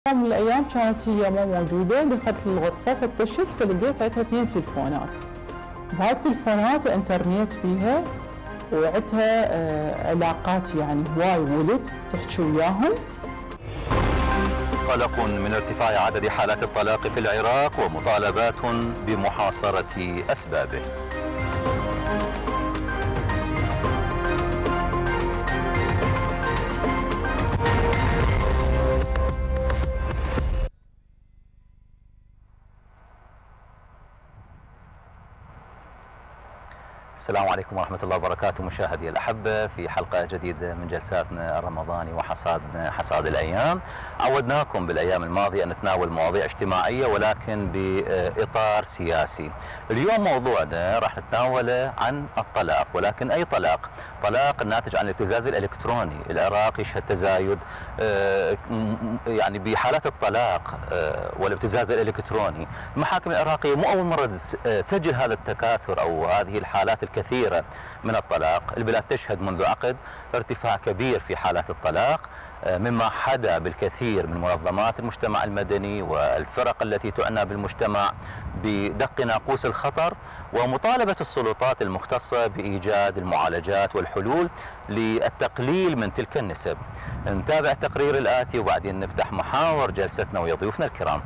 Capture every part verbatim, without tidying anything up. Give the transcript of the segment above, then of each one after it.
يوم من الأيام كانت هي مو موجودة، دخلت الغرفة فتشت فلقيت عندها اثنين تلفونات. بهاي التلفونات انترنت بيها وعندها آه علاقات يعني هواي ولد تحكي وياهم. قلق من ارتفاع عدد حالات الطلاق في العراق ومطالبات بمحاصرة أسبابه. السلام عليكم ورحمة الله وبركاته مشاهدي الأحبة في حلقة جديدة من جلساتنا الرمضاني وحصادنا حصاد الأيام. عودناكم بالأيام الماضية أن نتناول مواضيع اجتماعية ولكن بإطار سياسي. اليوم موضوعنا راح نتناوله عن الطلاق، ولكن أي طلاق؟ طلاق الناتج عن الابتزاز الإلكتروني. العراق يشهد تزايد يعني بحالات الطلاق والابتزاز الإلكتروني. المحاكم العراقية مو أول مرة تسجل هذا التكاثر أو هذه الحالات الكثيرة من الطلاق. البلاد تشهد منذ عقد ارتفاع كبير في حالات الطلاق، مما حدا بالكثير من منظمات المجتمع المدني والفرق التي تعنى بالمجتمع بدق ناقوس الخطر ومطالبة السلطات المختصة بإيجاد المعالجات والحلول للتقليل من تلك النسب. نتابع التقرير الآتي وبعدين نفتح محاور جلستنا ويا ضيوفنا الكرام.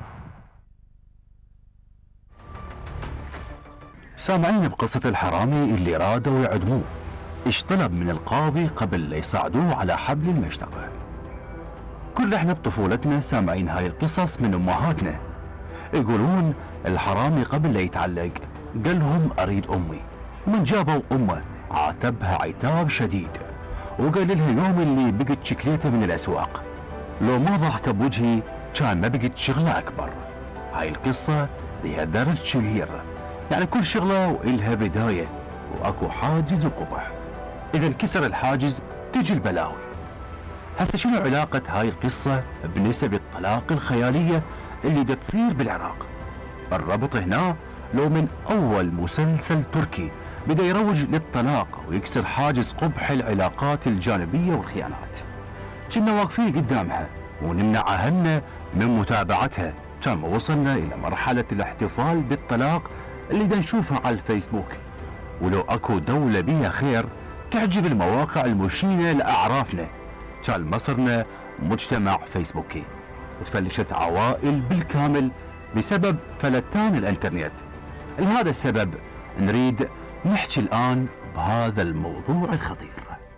سامعين بقصة الحرامي اللي رادوا يعدموه، ايش طلب من القاضي قبل لا يصعدوه على حبل المشنقة. كل احنا بطفولتنا سامعين هاي القصص من امهاتنا، يقولون الحرامي قبل لا يتعلق قال لهم اريد امي، ومن جابوا امه عاتبها عتاب شديد وقال لها اليوم اللي بقت شكليته من الاسواق، لو ما ضحك بوجهي كان ما بقت شغله اكبر. هاي القصة لها درس كبير، يعني كل شغلة وإلها بداية وأكو حاجز وقبح، إذا انكسر الحاجز تجي البلاوي. هسه شنو علاقة هاي القصة بنسب الطلاق الخيالية اللي دا تصير بالعراق؟ الربط هنا لو من أول مسلسل تركي بدا يروج للطلاق ويكسر حاجز قبح العلاقات الجانبية والخيانات، كنا واقفين قدامها ونمنع أهلنا من متابعتها، كان ما وصلنا إلى مرحلة الاحتفال بالطلاق اللي دا نشوفها على الفيسبوك. ولو اكو دولة بيها خير تعجب المواقع المشينة لأعرافنا، كان مصرنا مجتمع فيسبوكي وتفلشت عوائل بالكامل بسبب فلتان الانترنت. لهذا السبب نريد نحكي الآن بهذا الموضوع الخطير.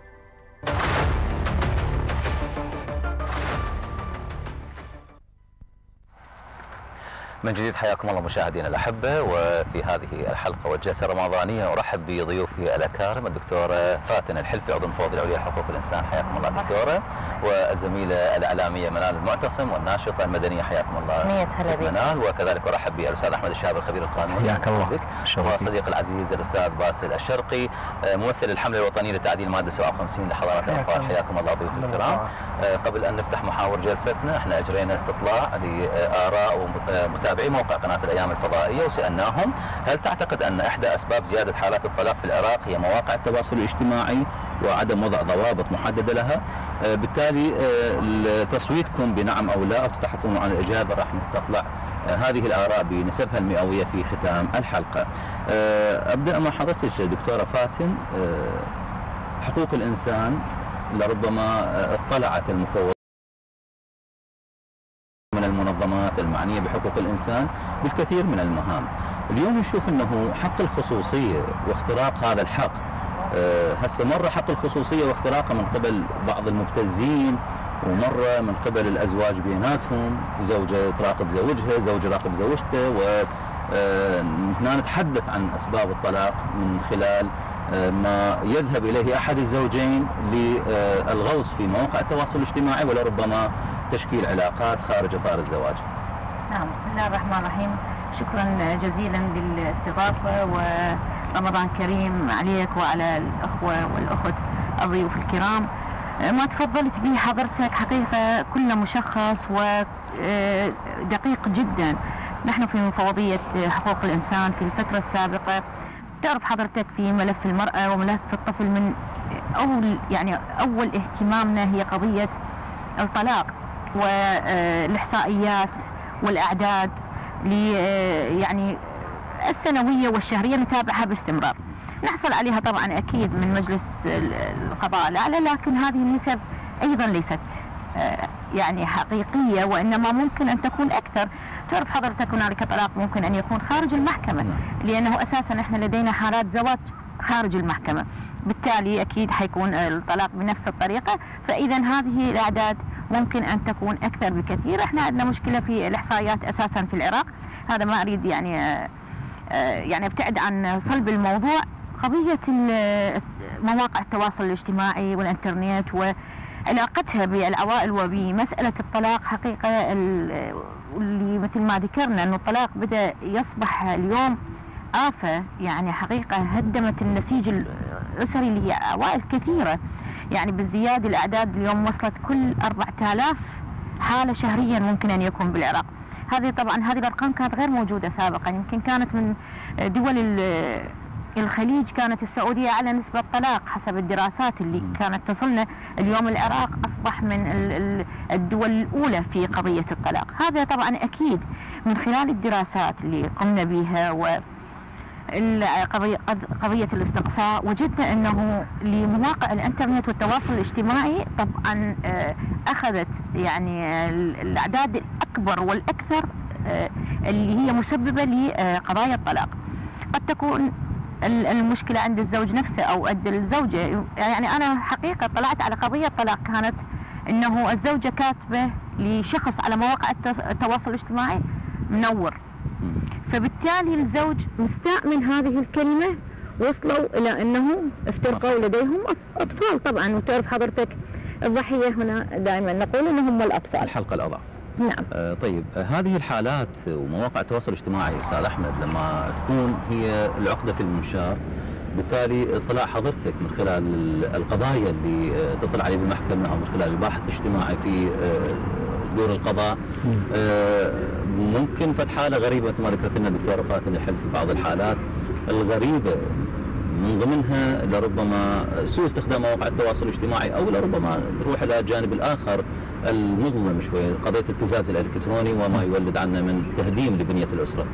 من جديد حياكم الله مشاهدينا الأحبة، وفي هذه الحلقة والجلسة الرمضانية أرحب بضيوفي الأكارم الدكتورة فاتن الحلفي عضو مفوضية العليا لحقوق الإنسان، حياكم الله دكتورة، والزميلة الإعلامية منال المعتصم والناشطة المدنية، حياكم الله ست منال، وكذلك أرحب بالأستاذ أحمد الشهاب الخبير القانوني، حياك الله بك، وصديق العزيز الأستاذ باسل الشرقي ممثل الحملة الوطنية لتعديل المادة سبعة وخمسين لحضارات الأطفال، حياكم الله ضيوف الكرام. قبل أن نفتح محاور جلستنا احنا أجرينا استطلاع لآراء ومتابعين موقع قناة الأيام الفضائية وسألناهم هل تعتقد أن إحدى أسباب زيادة حالات الطلاق في العراق هي مواقع التواصل الاجتماعي وعدم وضع ضوابط محددة لها؟ بالتالي تصويتكم بنعم أو لا أو تتحفون عن الإجابة راح نستطلع هذه الآراء بنسبها المئوية في ختام الحلقة. أبدأ مع حضرتك دكتورة فاتن. حقوق الإنسان لربما اطلعت المفوض من المنظمات المعنية بحقوق الإنسان بالكثير من المهام. اليوم نشوف أنه حق الخصوصية واختراق هذا الحق، هسه مرة حق الخصوصية واختراقه من قبل بعض المبتزين، ومرة من قبل الأزواج بيناتهم، زوجة تراقب زوجها، زوج يراقب زوجته، وهنا نتحدث عن أسباب الطلاق من خلال ما يذهب إليه أحد الزوجين للغوص في مواقع التواصل الاجتماعي ولربما تشكيل علاقات خارج إطار الزواج. نعم، بسم الله الرحمن الرحيم، شكرا جزيلا للاستضافة ورمضان كريم عليك وعلى الأخوة والأخت الضيوف الكرام. ما تفضلت به حضرتك حقيقة كله مشخص ودقيق جدا. نحن في مفوضية حقوق الإنسان في الفترة السابقة تعرف حضرتك في ملف المرأة وملف الطفل من أول يعني أول اهتمامنا هي قضية الطلاق. والإحصائيات والأعداد يعني السنوية والشهرية نتابعها باستمرار. نحصل عليها طبعا أكيد من مجلس القضاء الأعلى، لكن هذه النسب أيضا ليست يعني حقيقية، وإنما ممكن أن تكون أكثر. تعرف حضرتك هنالك طلاق ممكن أن يكون خارج المحكمة، لأنه أساسا إحنا لدينا حالات زواج خارج المحكمة، بالتالي أكيد حيكون الطلاق بنفس الطريقة. فإذا هذه الأعداد ممكن أن تكون أكثر بكثير. إحنا عندنا مشكلة في الإحصائيات أساسا في العراق، هذا ما أريد يعني يعني ابتعد عن صلب الموضوع. قضية مواقع التواصل الاجتماعي والإنترنت وعلاقتها بالعوائل وبمسألة الطلاق، حقيقة اللي مثل ما ذكرنا أنه الطلاق بدأ يصبح اليوم آفة، يعني حقيقة هدمت النسيج الأسري لعوائل كثيرة، يعني بازدياد الأعداد اليوم وصلت كل أربعة آلاف حالة شهريا ممكن أن يكون بالعراق. هذه طبعا هذه الأرقام كانت غير موجودة سابقا، يمكن كانت من دول الخليج، كانت السعودية على نسبة طلاق حسب الدراسات اللي كانت تصلنا. اليوم العراق أصبح من الدول الأولى في قضية الطلاق. هذا طبعا أكيد من خلال الدراسات اللي قمنا بها و قضية الاستقصاء، وجدنا أنه لمواقع الإنترنت والتواصل الاجتماعي طبعا أخذت يعني الأعداد الأكبر والأكثر اللي هي مسببة لقضايا الطلاق. قد تكون المشكلة عند الزوج نفسه أو عند الزوجة. يعني أنا حقيقة طلعت على قضية طلاق كانت أنه الزوجة كاتبة لشخص على مواقع التواصل الاجتماعي منور، فبالتالي الزوج مستاء من هذه الكلمة، وصلوا إلى أنه افترقوا لديهم أطفال. طبعا وتعرف حضرتك الضحية هنا دائما نقول أنهم الأطفال، الحلقة الأضعف. نعم. آه طيب، آه هذه الحالات ومواقع التواصل الاجتماعي أستاذ أحمد لما تكون هي العقدة في المنشار، بالتالي اطلاع حضرتك من خلال القضايا اللي آه تطلع عليه بالمحكمة أو من خلال الباحث الاجتماعي في آه دور القضاء، آه ممكن فتح حالة غريبة مثل ما ذكرت لنا الدكتورة فاتن الحل في بعض الحالات الغريبة، من ضمنها لربما سوء استخدام مواقع التواصل الاجتماعي، أو لربما نروح إلى الجانب الآخر المظلم شوي، قضية الابتزاز الإلكتروني وما يولد عنا من تهديم لبنية الأسرة.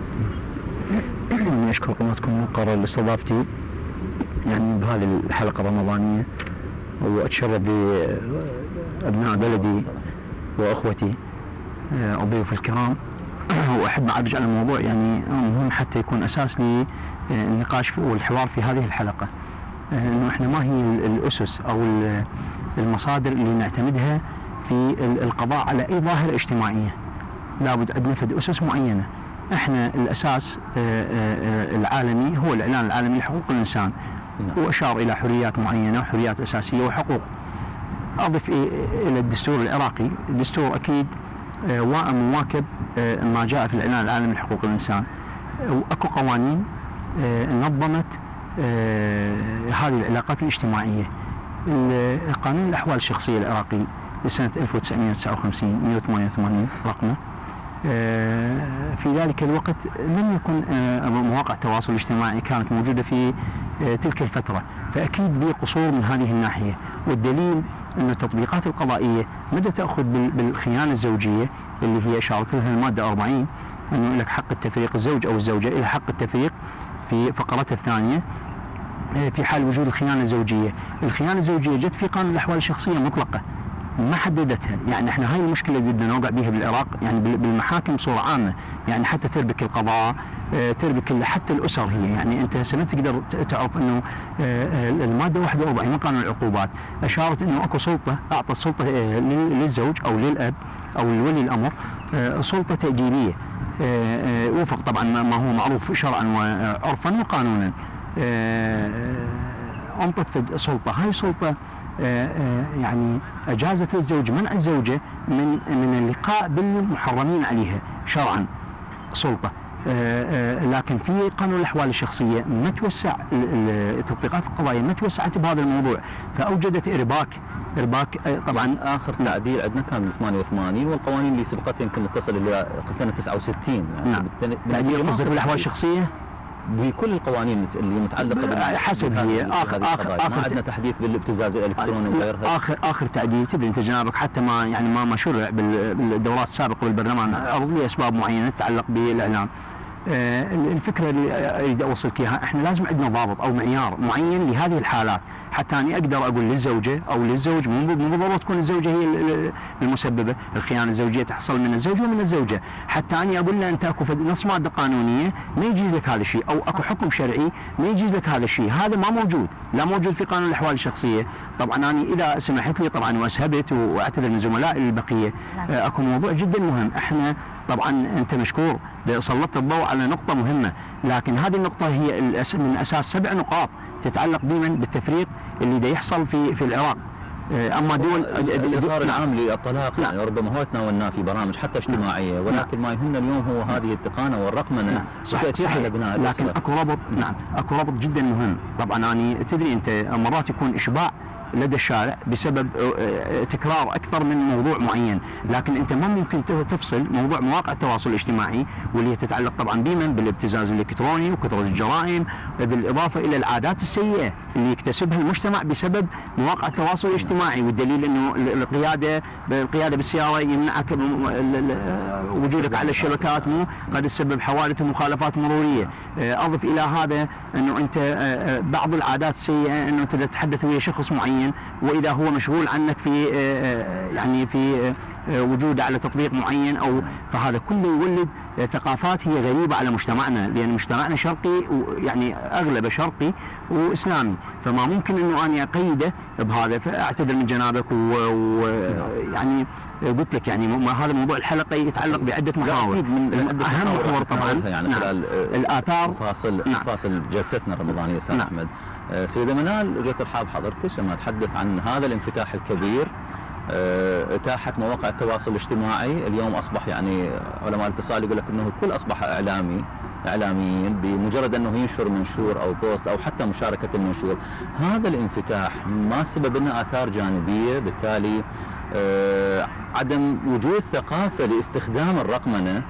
أنا أشكر قناتكم وقرر لاستضافتي يعني بهذه الحلقة الرمضانية، وأتشرف بأبناء بلدي وأخوتي الضيوف الكرام، وأحب أعرج على الموضوع يعني مهم حتى يكون أساس للنقاش والحوار في هذه الحلقة، إنه إحنا ما هي الأسس أو المصادر اللي نعتمدها في القضاء على أي ظاهرة اجتماعية. لابد أن نفذ أسس معينة. إحنا الأساس العالمي هو الإعلان العالمي لحقوق الإنسان، وأشار إلى حريات معينة وحريات أساسية وحقوق. أضف إلى الدستور العراقي، الدستور أكيد وائم مواكب ما جاء في الإعلان العالمي لحقوق الإنسان، وأكو قوانين نظمت هذه العلاقات الاجتماعية. قانون الأحوال الشخصية العراقي لسنة ألف وتسعمئة وتسعة وخمسين مئة وثمانية وثمانين رقمه، في ذلك الوقت لم يكن مواقع التواصل الاجتماعي كانت موجودة في تلك الفترة، فأكيد به قصور من هذه الناحية. والدليل أن التطبيقات القضائية مدى تأخذ بالخيانة الزوجية اللي هي أشارت لها المادة أربعين، أنه لك حق التفريق، الزوج أو الزوجة إلى حق التفريق في فقرتها الثانية في حال وجود الخيانة الزوجية. الخيانة الزوجية جت في قانون الأحوال الشخصية مطلقة، ما حددتها. يعني احنا هاي المشكلة اللي بدنا نوقع بها بالعراق، يعني بالمحاكم بصورة عامة، يعني حتى تربك القضاء، تربك حتى الأسر. هي يعني انت هسه ما تقدر تعرف انه المادة واحد وأربعين من قانون العقوبات اشارت انه اكو سلطة، اعطت سلطة للزوج او للأب او لولي الأمر سلطة تأجيلية، وفق طبعا ما هو معروف شرعا وعرفا وقانونا. انطت سلطة، هاي سلطة يعني أجازت للزوج منع الزوجة من من اللقاء بالمحرمين عليها شرعا سلطة. لكن في قانون الأحوال الشخصية ما توسع التطبيقات القضائية، ما توسعت بهذا الموضوع، فأوجدت إرباك. إرباك طبعا آخر تعديل عندنا كان من ثمانية وثمانين، والقوانين اللي سبقتها يمكن تصل إلى سنة تسعة وستين. نعم. تعديل قصدك بالأحوال الشخصية؟ بكل القوانين اللي متعلقه حسب هي اخر اخر اخر ما عندنا تحديث بالابتزاز الالكتروني وغيرها. اخر اخر تعديل تدري انت جنابك حتى ما يعني ما ما شرع بالدورات السابقه بالبرلمان لاسباب معينه تتعلق بالاعلام. الفكره اللي اريد اوصلك اياها، احنا لازم عندنا ضابط او معيار معين لهذه الحالات حتى اني اقدر اقول للزوجه او للزوج، مو بالضروره تكون الزوجه هي المسببه، الخيانه الزوجيه تحصل من الزوج ومن الزوجه، حتى اني اقول له انت اكو نص ماده قانونيه ما يجيز لك هذا الشيء، او اكو حكم شرعي ما يجيز لك هذا الشيء، هذا ما موجود، لا موجود في قانون الاحوال الشخصيه. طبعا انا اذا سمحت لي طبعا واسهبت واعتذر من زملائي البقيه، اكو موضوع جدا مهم، احنا طبعا انت مشكور سلطت الضوء على نقطه مهمه، لكن هذه النقطه هي من اساس سبع نقاط تتعلق بمن بالتفريق اللي دا يحصل في في العراق. اما دول الاطار العام للطلاق يعني ربما هو تناولناه في برامج حتى اجتماعيه، ولكن ما يهمنا اليوم هو هذه التقانه والرقمنه وتأثيرها على بناء الاسره. لكن اكو ربط، نعم اكو ربط جدا مهم. طبعا يعني تدري انت مرات يكون اشباع لدى الشارع بسبب تكرار اكثر من موضوع معين، لكن انت ما ممكن تفصل موضوع مواقع التواصل الاجتماعي واللي تتعلق طبعا بمن بالابتزاز الالكتروني وكثره الجرائم، بالاضافه الى العادات السيئه اللي يكتسبها المجتمع بسبب مواقع التواصل الاجتماعي، والدليل انه القياده القياده بالسياره يمنعك وجودك على الشبكات، مو قد تسبب حوادث ومخالفات مروريه. اضف الى هذا انه انت بعض العادات السيئه انه انت تتحدث ويا شخص معين واذا هو مشغول عنك في يعني في وجوده على تطبيق معين، او فهذا كله يولد ثقافات هي غريبه على مجتمعنا، لان مجتمعنا شرقي ويعني اغلبه شرقي واسلامي، فما ممكن انه انا اقيده بهذا. فاعتذر من جنابك ويعني قلت لك يعني هذا موضوع الحلقه يتعلق بعده محاور، من اهم محور طبعا يعني خلال الاثار فاصل نعم. فاصل جلستنا الرمضانيه استاذ نعم. احمد. سيده منال جيت ارحاب حضرتك لما اتحدث عن هذا الانفتاح الكبير، اتاحه مواقع التواصل الاجتماعي اليوم اصبح يعني علماء الاتصال يقول لك انه الكل اصبح اعلامي اعلاميين بمجرد انه ينشر منشور او بوست او حتى مشاركه المنشور. هذا الانفتاح ما سبب لنا اثار جانبيه، بالتالي عدم وجود ثقافه لاستخدام الرقمنه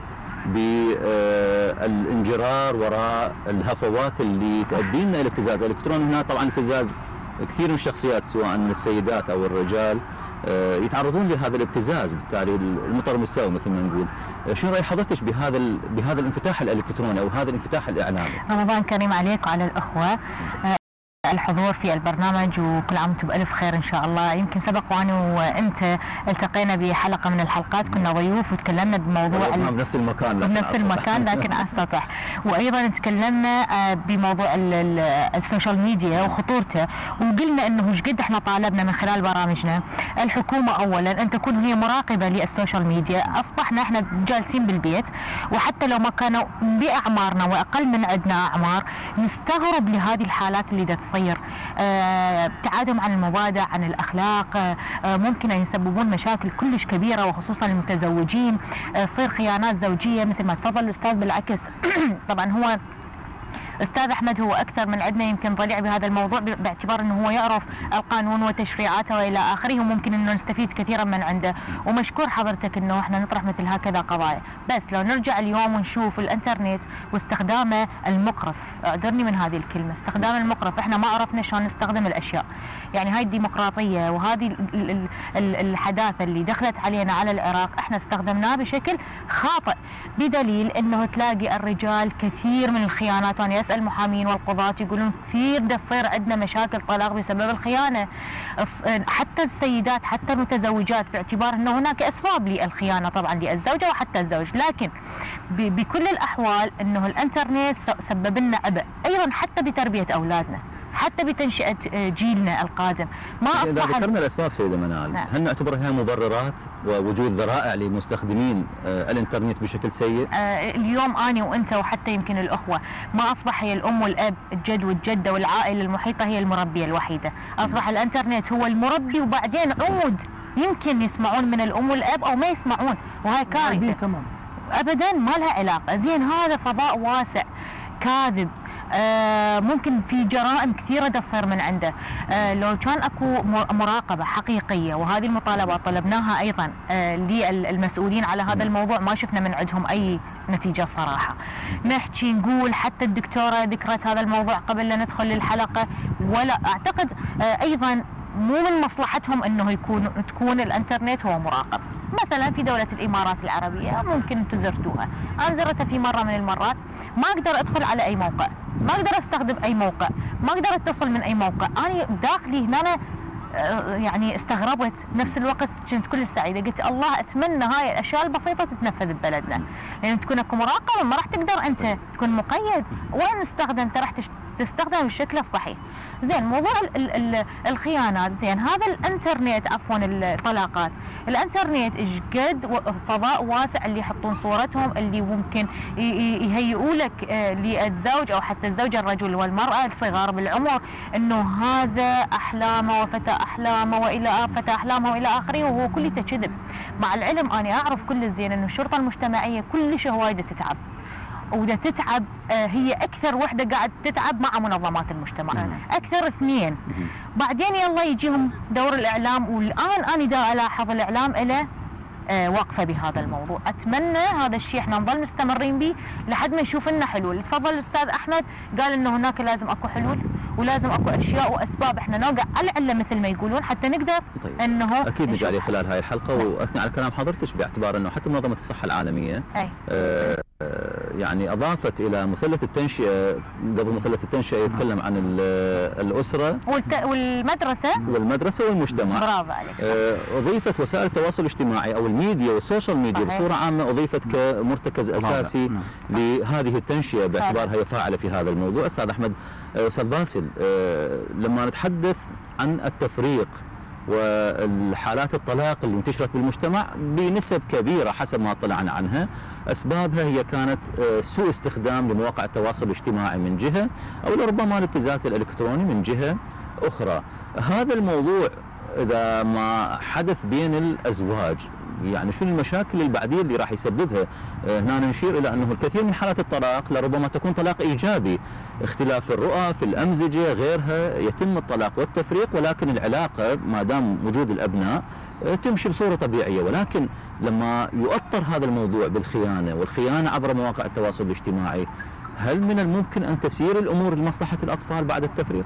بالانجرار وراء الهفوات اللي تؤدي لنا الى ابتزاز الالكتروني. هنا طبعا ابتزاز كثير من الشخصيات سواء السيدات او الرجال يتعرضون لهذا الابتزاز، بالتالي المطر مستوى مثل ما نقول. شنو راي حضرتك بهذا بهذا الانفتاح الالكتروني او هذا الانفتاح الاعلامي؟ رمضان كريم عليك وعلى الاخوه الحضور في البرنامج، وكل عام وانتم بألف خير ان شاء الله. يمكن سبق وانا وانت التقينا بحلقه من الحلقات، كنا ضيوف وتكلمنا بموضوع بنفس المكان بنفس المكان لكن على السطح، وايضا تكلمنا بموضوع السوشيال ميديا وخطورته، وقلنا انه ايش قد احنا طالبنا من خلال برامجنا الحكومه اولا ان تكون هي مراقبه للسوشيال ميديا. اصبحنا احنا جالسين بالبيت، وحتى لو ما كانوا باعمارنا واقل من عندنا اعمار نستغرب لهذه الحالات اللي دا تصير، آه، ابتعادهم عن المبادئ عن الاخلاق، آه، ممكن ان يسببون مشاكل كلش كبيره وخصوصا المتزوجين، تصير آه، خيانات زوجيه مثل ما تفضل الاستاذ. بالعكس طبعا هو استاذ احمد هو اكثر من عندنا يمكن ضليع بهذا الموضوع، باعتبار انه هو يعرف القانون وتشريعاته والى اخره، وممكن انه نستفيد كثيرا من عنده. ومشكور حضرتك انه احنا نطرح مثل هكذا قضايا. بس لو نرجع اليوم ونشوف الانترنت واستخدامه المقرف، اعذرني من هذه الكلمه، استخدام المقرف، احنا ما عرفنا شلون نستخدم الاشياء. يعني هاي الديمقراطيه وهذه الحداثه اللي دخلت علينا على العراق احنا استخدمناه بشكل خاطئ، بدليل انه تلاقي الرجال كثير من الخيانات، وانا اسال محامين والقضاة يقولون كثير دا تصير عندنا مشاكل طلاق بسبب الخيانه، حتى السيدات حتى المتزوجات، باعتبار انه هناك اسباب للخيانه طبعا للزوجه وحتى الزوج، لكن بكل الاحوال انه الانترنت سبب لنا عبء ايضا حتى بتربيه اولادنا، حتى بتنشئة جيلنا القادم. ما أصبح إذا ذكرنا الأسباب سيدة منال، نعم. هل نعتبرها مبررات ووجود ذرائع لمستخدمين الإنترنت بشكل سيء؟ آه اليوم أنا وأنت وحتى يمكن الأخوة ما أصبح هي الأم والأب، الجد والجدة والعائلة المحيطة هي المربية الوحيدة، أصبح الإنترنت هو المربي وبعدين عود يمكن يسمعون من الأم والأب أو ما يسمعون، وهي كارثة تمام أبدا ما لها علاقة. زين هذا فضاء واسع كاذب، آه ممكن في جرائم كثيرة تصير من عنده. آه لو كان اكو مراقبة حقيقية، وهذه المطالبات طلبناها ايضا آه للمسؤولين على هذا الموضوع، ما شفنا من عندهم اي نتيجة صراحة. نحكي نقول حتى الدكتورة ذكرت هذا الموضوع قبل لا ندخل للحلقة، ولا أعتقد أيضا مو من مصلحتهم أنه يكون تكون الإنترنت هو مراقب. مثلا في دولة الإمارات العربية ممكن أنتم زرتوها، أنا زرتها في مرة من المرات، ما أقدر أدخل على أي موقع، ما أقدر أستخدم أي موقع، ما أقدر أتصل من أي موقع. أنا داخلي هنا يعني استغربت، بنفس الوقت كنت كل سعيدة، قلت الله أتمنى هاي الأشياء البسيطة تتنفذ ببلدنا، لأن يعني تكون اكو مراقبة، ما راح تقدر أنت تكون مقيد وين نستخدم، أنت راح تستخدم بالشكل الصحيح. زين موضوع ال ال الخيانات، زين هذا الانترنت عفوا الطلاقات، الانترنت ايش قد فضاء واسع اللي يحطون صورتهم، اللي ممكن يهيئوا لك للزوج او حتى الزوجه الرجل والمراه الصغار بالعمر انه هذا احلامه وفتى احلامه والى فتى احلامه والى اخره، وهو كله كذب. مع العلم انا اعرف كل الزين انه الشرطه المجتمعيه كلش هوايده تتعب، وده تتعب هي اكثر وحده قاعد تتعب مع منظمات المجتمع، اكثر اثنين. بعدين يلا يجيهم دور الاعلام، والان انا دا الاحظ الاعلام له وقفه بهذا الموضوع. اتمنى هذا الشيء احنا نظل مستمرين به لحد ما نشوف لنا حلول. تفضل الاستاذ احمد قال انه هناك لازم اكو حلول ولازم اكو اشياء واسباب احنا نوقع على العله مثل ما يقولون حتى نقدر. طيب. انه اكيد نجي عليه خلال هاي الحلقه، واثني على كلام حضرتك باعتبار انه حتى منظمه الصحه العالميه أي. آه يعني اضافت الى مثلث التنشئه، قبل مثلث التنشئه يتكلم عن الاسره والمدرسه والمدرسه والمجتمع. برافو عليك. اضيفت وسائل التواصل الاجتماعي او الميديا والسوشيال ميديا صحيح. بصوره عامه اضيفت كمرتكز اساسي لهذه التنشئه باعتبارها هي فاعله في هذا الموضوع. استاذ احمد، استاذ باسل، لما نتحدث عن التفريق والحالات الطلاق اللي انتشرت بالمجتمع بنسب كبيرة حسب ما طلعنا عنها، أسبابها هي كانت سوء استخدام لمواقع التواصل الاجتماعي من جهة، أو لربما الابتزاز الإلكتروني من جهة أخرى. هذا الموضوع إذا ما حدث بين الأزواج يعني شو المشاكل البعدية اللي راح يسببها؟ هنا نشير إلى أنه الكثير من حالات الطلاق لربما تكون طلاق إيجابي، اختلاف الرؤى في الأمزجة غيرها، يتم الطلاق والتفريق، ولكن العلاقة ما دام وجود الأبناء تمشي بصورة طبيعية. ولكن لما يؤطر هذا الموضوع بالخيانة والخيانة عبر مواقع التواصل الاجتماعي، هل من الممكن أن تسير الأمور لمصلحة الأطفال بعد التفريق؟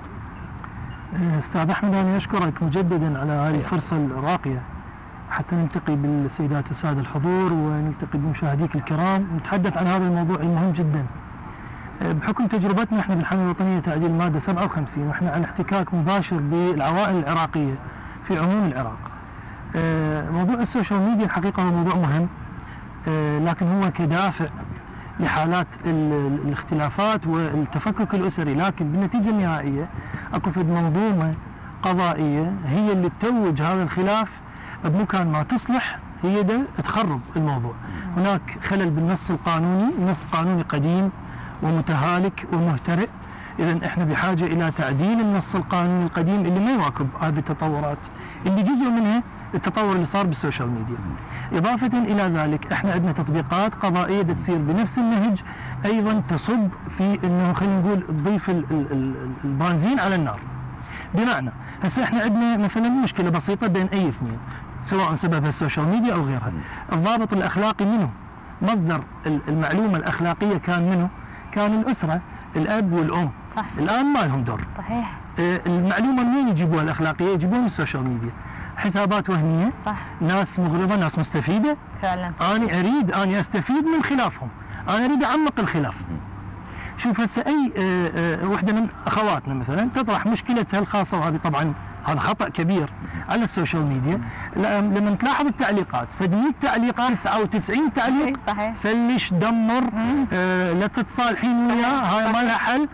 أستاذ أحمد، أنا أشكرك مجددا على هذه الفرصة الراقية حتى نلتقي بالسيدات والسادة الحضور ونلتقي بمشاهديك الكرام ونتحدث عن هذا الموضوع المهم جدا. بحكم تجربتنا احنا بالحملة الوطنية تعديل المادة سبعة وخمسين واحنا على احتكاك مباشر بالعوائل العراقية في عموم العراق. موضوع السوشيال ميديا الحقيقة هو موضوع مهم، لكن هو كدافع لحالات الاختلافات والتفكك الأسري، لكن بالنتيجة النهائية اكو فد منظومة قضائية هي اللي تتوج هذا الخلاف بمكان ما تصلح، هي ده تخرب الموضوع. هناك خلل بالنص القانوني، نص قانوني قديم ومتهالك ومهترئ، إذا احنا بحاجة إلى تعديل النص القانوني القديم اللي ما يواكب هذه التطورات اللي جزء منها التطور اللي صار بالسوشيال ميديا. إضافة إلى ذلك احنا عندنا تطبيقات قضائية تصير بنفس النهج أيضا تصب في إنه خلينا نقول تضيف البنزين على النار. بمعنى هسه احنا عندنا مثلا مشكلة بسيطة بين أي اثنين سواء سببها السوشيال ميديا أو غيرها، الضابط الأخلاقي منه، مصدر المعلومة الأخلاقية كان منه؟ كان الأسرة، الأب والأم. صح. الآن ما لهم دور. صحيح. المعلومة منين يجيبوها الأخلاقية؟ يجيبوها من السوشيال ميديا، حسابات وهمية. صح. ناس مغرضة، ناس مستفيدة. فعلا. أنا أريد أن أستفيد من خلافهم، أنا أريد أعمق الخلاف. شوف هسه أي وحدة من أخواتنا مثلا تطرح مشكلتها الخاصة، وهذه طبعا هذا خطأ كبير على السوشيال ميديا، لما تلاحظ التعليقات فد مية تعليق تسعة وتسعين تعليق صحيح. فلش دمر، آه لا تتصالحين وياه، هاي ما لها حل.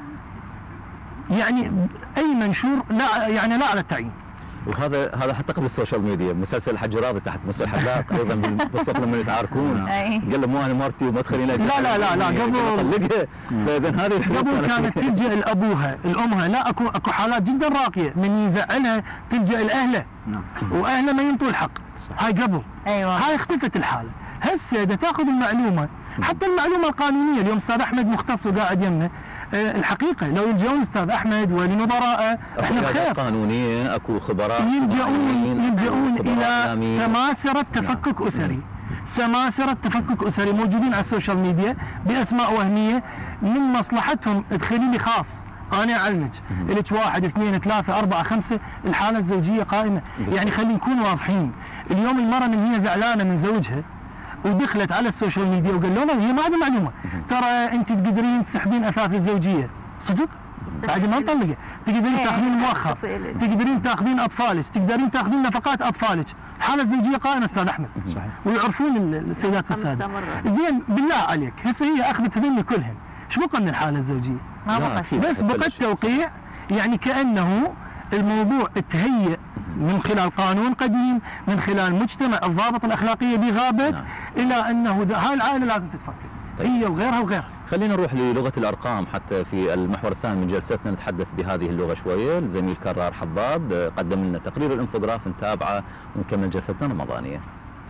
يعني اي منشور لا يعني لا على التعيين. وهذا هذا حتى قبل السوشيال ميديا، مسلسل الحج راضي تحت مسلسل حلاق ايضا بالصف لما يتعاركون قال له مو انا مرتي وما تخليني لا لا لا لا قبل طلقها. فاذا هذه قبل كانت تلجا لابوها لامها، لا اكو اكو حالات جدا راقيه من يزعلها تلجا لاهله واهله ما ينطوا الحق. هاي قبل. ايوه هاي اختفت الحاله. هسه اذا تاخذ المعلومه حتى المعلومه القانونيه، اليوم استاذ احمد مختص وقاعد يمنا، أه الحقيقه لو يلجؤون استاذ احمد ولنظرائه احنا بخير. قانونيه اكو خبراء يلجؤون يلجؤون الى سماسره تفكك اسري، سماسرة تفكك أسري موجودين على السوشيال ميديا بأسماء وهمية من مصلحتهم. ادخلي لي خاص أنا أعلمك لك واحد اثنين ثلاثة أربعة خمسة الحالة الزوجية قائمة. يعني خلينا نكون واضحين. اليوم المرأة من هي زعلانة من زوجها ودخلت على السوشيال ميديا وقالوا لها وهي ما عندها معلومة ترى أنت تقدرين تسحبين أثاث الزوجية صدق؟ بعد ما مطلقة تقدرين تاخذين مؤخر، تقدرين تاخذين أطفالك، تقدرين تاخذين نفقات أطفالك. الحالة الزوجية قائمة أستاذ أحمد ويعرفون السيدات والسادة. زين بالله عليك هسه هي أخذت هذول كلهم ايش بقى من الحالة الزوجية؟ ما بقى شيء بس بقى التوقيع. يعني كأنه الموضوع تهيئ من خلال قانون قديم، من خلال مجتمع الضابط الأخلاقية بغابت نعم. إلى أنه هاي العائلة لازم تتفكك طيب. هي وغيرها وغيرها. خلينا نروح للغة الأرقام حتى في المحور الثاني من جلستنا نتحدث بهذه اللغة شوية. الزميل كرار حضاد قدم لنا تقرير الانفوغراف نتابعه ونكمل جلستنا الرمضانية.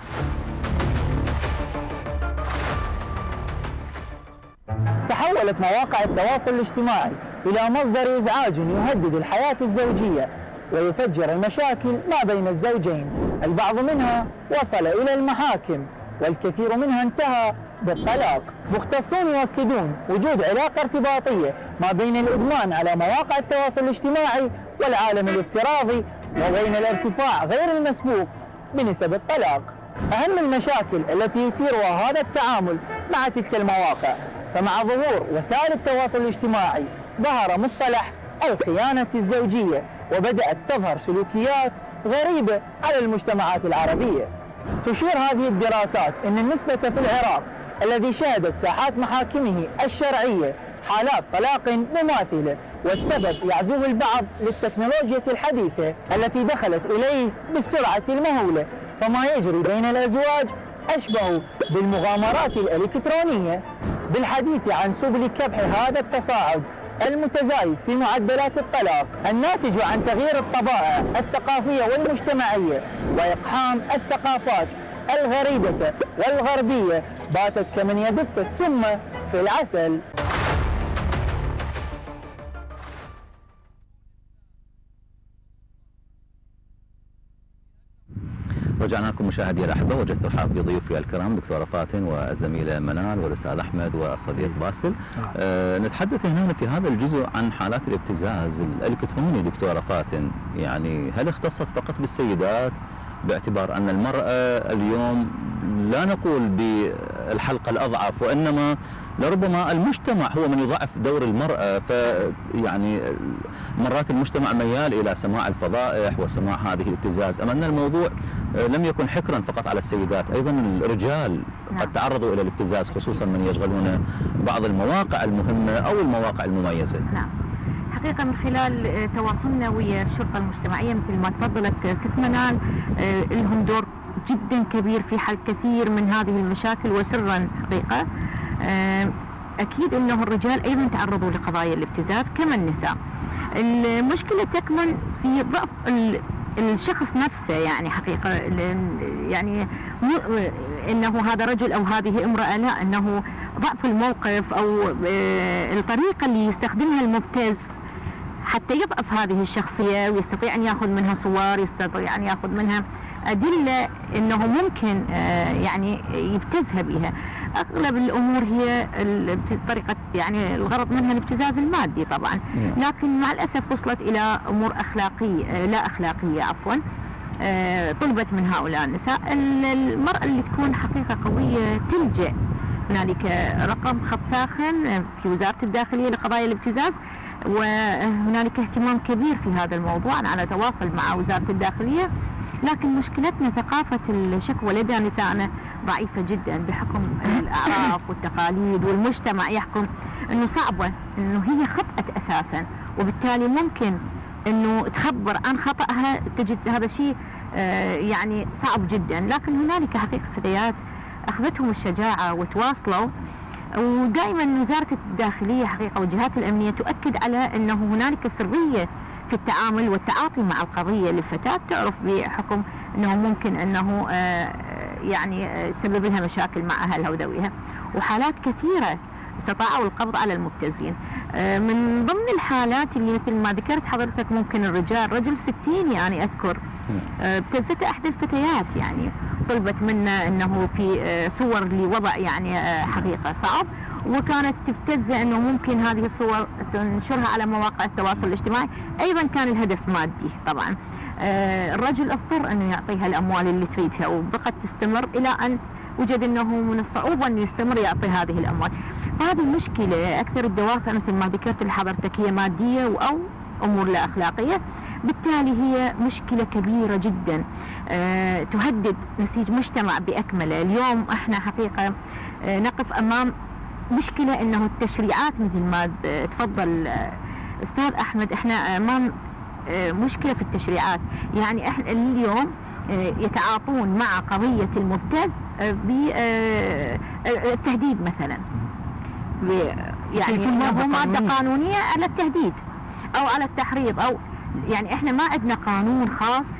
تحولت مواقع التواصل الاجتماعي إلى مصدر إزعاج يهدد الحياة الزوجية ويفجر المشاكل ما بين الزوجين. البعض منها وصل إلى المحاكم والكثير منها انتهى بالطلاق. مختصون يؤكدون وجود علاقة ارتباطية ما بين الإدمان على مواقع التواصل الاجتماعي والعالم الافتراضي وبين الارتفاع غير المسبوق بنسب الطلاق. أهم المشاكل التي يثيرها هذا التعامل مع تلك المواقع، فمع ظهور وسائل التواصل الاجتماعي ظهر مصطلح الخيانة الزوجية، وبدأت تظهر سلوكيات غريبة على المجتمعات العربية. تشير هذه الدراسات أن النسبة في العراق الذي شهدت ساحات محاكمه الشرعية حالات طلاق مماثلة، والسبب يعزوه البعض للتكنولوجيا الحديثة التي دخلت إليه بالسرعة المهولة، فما يجري بين الأزواج أشبه بالمغامرات الإلكترونية. بالحديث عن سبل كبح هذا التصاعد المتزايد في معدلات الطلاق الناتج عن تغيير الطبائع الثقافية والمجتمعية وإقحام الثقافات الغريبة والغربية، باتت كمن يدس السم في العسل. رجعنا لكم مشاهدي الأحبة، وجدت ترحاب بضيوفي الكرام دكتورة فاتن والزميلة منال والأستاذ أحمد والصديق باسل. آه نتحدث هنا في هذا الجزء عن حالات الابتزاز الإلكتروني دكتورة فاتن. يعني هل اختصت فقط بالسيدات باعتبار أن المرأة اليوم لا نقول بالحلقة الأضعف، وإنما لربما المجتمع هو من يضعف دور المرأة، فيعني مرات المجتمع ميال إلى سماع الفضائح وسماع هذه الابتزاز، أما أن الموضوع لم يكن حكرا فقط على السيدات، أيضا الرجال نعم. قد تعرضوا إلى الابتزاز، خصوصا من يشغلون بعض المواقع المهمة أو المواقع المميزة. نعم. حقيقة من خلال تواصلنا ويا الشرطة المجتمعية مثل ما تفضلت ست منال، لهم دور جدا كبير في حل كثير من هذه المشاكل، وسرا حقيقة أكيد أنه الرجال أيضا تعرضوا لقضايا الابتزاز كما النساء. المشكلة تكمن في ضعف الشخص نفسه، يعني حقيقة يعني مو أنه هذا رجل أو هذه امرأة، لا، أنه ضعف الموقف أو الطريقة اللي يستخدمها المبتز حتى يضعف هذه الشخصية ويستطيع أن يأخذ منها صور، يستطيع أن يأخذ منها أدلة أنه ممكن يعني يبتزها بها. أغلب الأمور هي طريقة يعني الغرض منها الابتزاز المادي طبعا، لكن مع الأسف وصلت إلى أمور أخلاقية لا أخلاقية عفوا طلبت من هؤلاء النساء. المرأة اللي تكون حقيقة قوية تلجأ، هنالك رقم خط ساخن في وزارة الداخلية لقضايا الابتزاز، وهنالك اهتمام كبير في هذا الموضوع. أنا على تواصل مع وزارة الداخلية، لكن مشكلتنا ثقافة الشكوى لدى نسائنا ضعيفة جدا بحكم الأعراف والتقاليد، والمجتمع يحكم أنه صعبة، أنه هي خطأت أساسا، وبالتالي ممكن أنه تخبر عن خطأها، تجد هذا شيء يعني صعب جدا. لكن هنالك حقيقة فتيات أخذتهم الشجاعة وتواصلوا، ودائما وزارة الداخلية حقيقة والجهات الأمنية تؤكد على أنه هنالك سرية في التعامل والتعاطي مع القضية للفتاة، تعرف بحكم أنه ممكن أنه يعني سبب لها مشاكل مع أهلها وذويها، وحالات كثيرة استطاعوا القبض على المبتزين. من ضمن الحالات اللي مثل ما ذكرت حضرتك ممكن الرجال، رجل ستين يعني أذكر ابتزته إحدى الفتيات، يعني طلبت منه أنه في صور لوضع يعني حقيقة صعب، وكانت تبتزه أنه ممكن هذه الصور تنشرها على مواقع التواصل الاجتماعي. أيضا كان الهدف مادي طبعا. الرجل اضطر أنه يعطيها الأموال اللي تريدها، وبقت تستمر إلى أن وجد أنه من الصعوبة أن يستمر يعطي هذه الأموال. فهذه المشكلة أكثر الدوافع مثل ما ذكرت لحضرتك هي مادية أو أمور لا أخلاقية، بالتالي هي مشكلة كبيرة جدا أه تهدد نسيج مجتمع بأكمله. اليوم احنا حقيقة أه نقف أمام مشكلة أنه التشريعات مثل ما تفضل أه أستاذ أحمد، احنا أمام أه مشكلة في التشريعات. يعني احنا اليوم يتعاطون مع قضية المبتز بالتهديد مثلا، يعني انه مادة قانونية على التهديد او على التحريض، او يعني احنا ما عندنا قانون خاص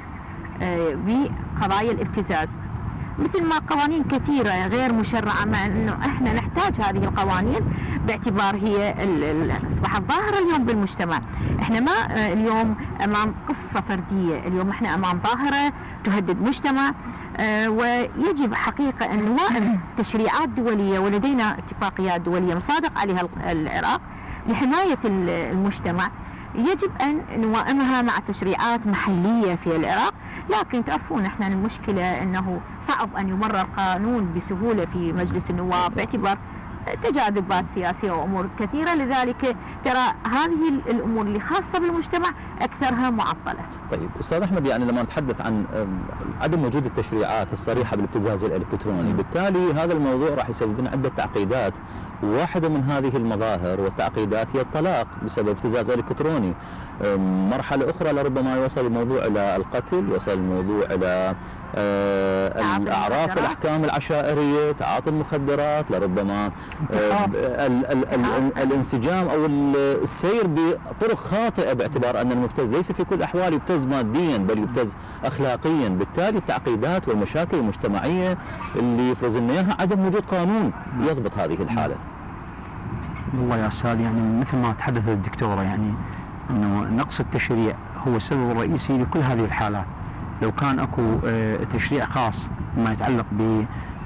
بقضايا الابتزاز، مثل ما قوانين كثيرة غير مشرعة، مع انه احنا نحتاج هذه القوانين باعتبار هي اصبحت ظاهرة اليوم بالمجتمع. احنا ما اليوم امام قصة فردية، اليوم احنا امام ظاهرة تهدد مجتمع، اه ويجب حقيقة ان نوائم تشريعات دولية، ولدينا اتفاقيات دولية مصادق عليها العراق لحماية المجتمع، يجب ان نوائمها مع تشريعات محلية في العراق. لكن تعرفون احنا المشكلة انه صعب ان يمرر قانون بسهولة في مجلس النواب باعتبار تجاذبات سياسية وامور كثيرة، لذلك ترى هذه الامور اللي خاصة بالمجتمع اكثرها معطلة. طيب استاذ احمد، يعني لما نتحدث عن عدم وجود التشريعات الصريحة بالابتزاز الالكتروني، بالتالي هذا الموضوع راح يسبب لنا عدة تعقيدات، واحدة من هذه المظاهر والتعقيدات هي الطلاق بسبب ابتزاز الكتروني. مرحلة أخرى لربما يوصل الموضوع إلى القتل، يوصل الموضوع إلى آه الأعراف الأحكام العشائرية، تعاطي المخدرات، لربما آه ال ال ال الانسجام أو السير بطرق خاطئة، باعتبار أن المبتز ليس في كل الأحوال يبتز ماديا بل يبتز أخلاقيا. بالتالي التعقيدات والمشاكل المجتمعية اللي يفرز لنا إياها عدم وجود قانون يضبط هذه الحالة. والله يا أستاذ، يعني مثل ما تحدثت الدكتورة، يعني أنه نقص التشريع هو السبب الرئيسي لكل هذه الحالات. لو كان اكو تشريع خاص ما يتعلق ب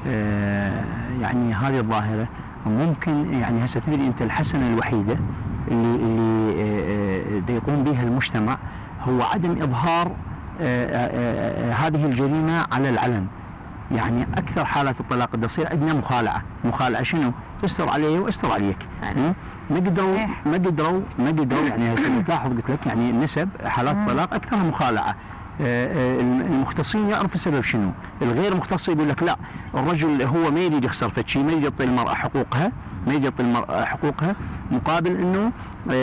يعني هذه الظاهرة، ممكن يعني هسه تدري انت الحسنة الوحيدة اللي اللي يقوم بها المجتمع هو عدم إظهار هذه الجريمة على العلن. يعني أكثر حالات الطلاق بدها تصير عندنا مخالعة. مخالعة شنو؟ استر علي واستر عليك. ما قدروا ما قدروا ما قدروا يعني هسه تلاحظ قلت لك يعني النسب حالات الطلاق أكثرها مخالعة. المختصين يعرفوا السبب شنو، الغير مختص يقول لك لا الرجل هو ما يريد يخسر فد شيء، ما يريد يعطي المرأة حقوقها، ما يريد يعطي المرأة حقوقها مقابل انه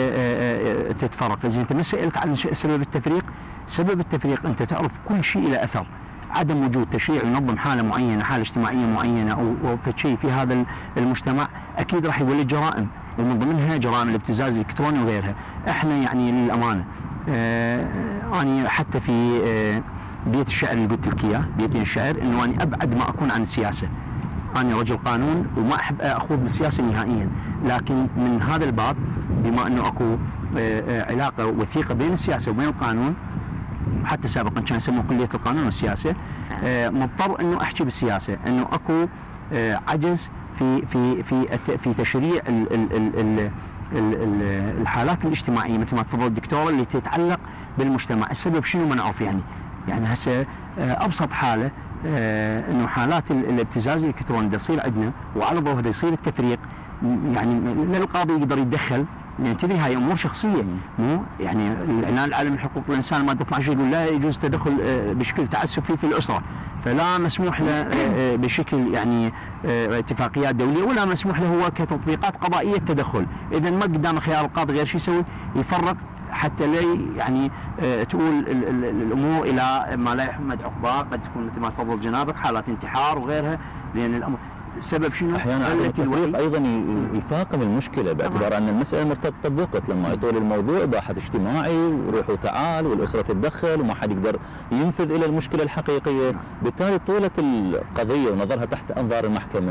تتفرق. اذا انت ما سألت عن سبب التفريق، سبب التفريق انت تعرف كل شيء له اثر. عدم وجود تشريع ينظم حالة معينة، حالة اجتماعية معينة او فد شيء في هذا المجتمع اكيد راح يولد جرائم، ومن ضمنها جرائم الابتزاز الالكتروني وغيرها. احنا يعني للامانة آه أنا حتى في آه بيت الشعر اللي قلت لك إياه، بيتين الشعر، إنه أنا أبعد ما أكون عن السياسة. أنا رجل قانون وما أحب أخوض بالسياسة نهائيا، لكن من هذا الباب بما أنه أكو آه علاقة وثيقة بين السياسة وبين القانون، حتى سابقا كان يسموه كلية القانون والسياسة، آه مضطر إنه أحكي بالسياسة، إنه أكو آه عجز في في في في تشريع ال ال ال ال الحالات الاجتماعية مثل ما تفضل الدكتورة اللي تتعلق بالمجتمع. السبب شنو ما نعرف. يعني يعني هسه ابسط حالة انه حالات الابتزاز الالكتروني دا يصير عندنا، وعلى ضوء هذا يصير التفريق، يعني لا القاضي يقدر يتدخل، يعني تدري هاي امور شخصيه، مو يعني العنان العالمي لحقوق الانسان ماده اثنعش يقول لا يجوز تدخل بشكل تعسف فيه في الاسره، فلا مسموح له بشكل يعني اتفاقيات دوليه، ولا مسموح له هو كتطبيقات قضائيه التدخل. اذا ما قدام خيار القاضي غير شو يسوي؟ يفرق حتى لا يعني تقول ال ال الامور الى ما لا يحمد عقباه، قد تكون مثل ما تفضل جنابك حالات انتحار وغيرها، لان الامر سبب شنو؟ احيانا التفريق ايضا يفاقم المشكله، باعتبار ان المساله مرتبطه بوقت، لما يطول الموضوع اباحه اجتماعي وروح وتعال والاسره تتدخل وما حد يقدر ينفذ الى المشكله الحقيقيه، بالتالي طولت القضيه ونظرها تحت انظار المحكمه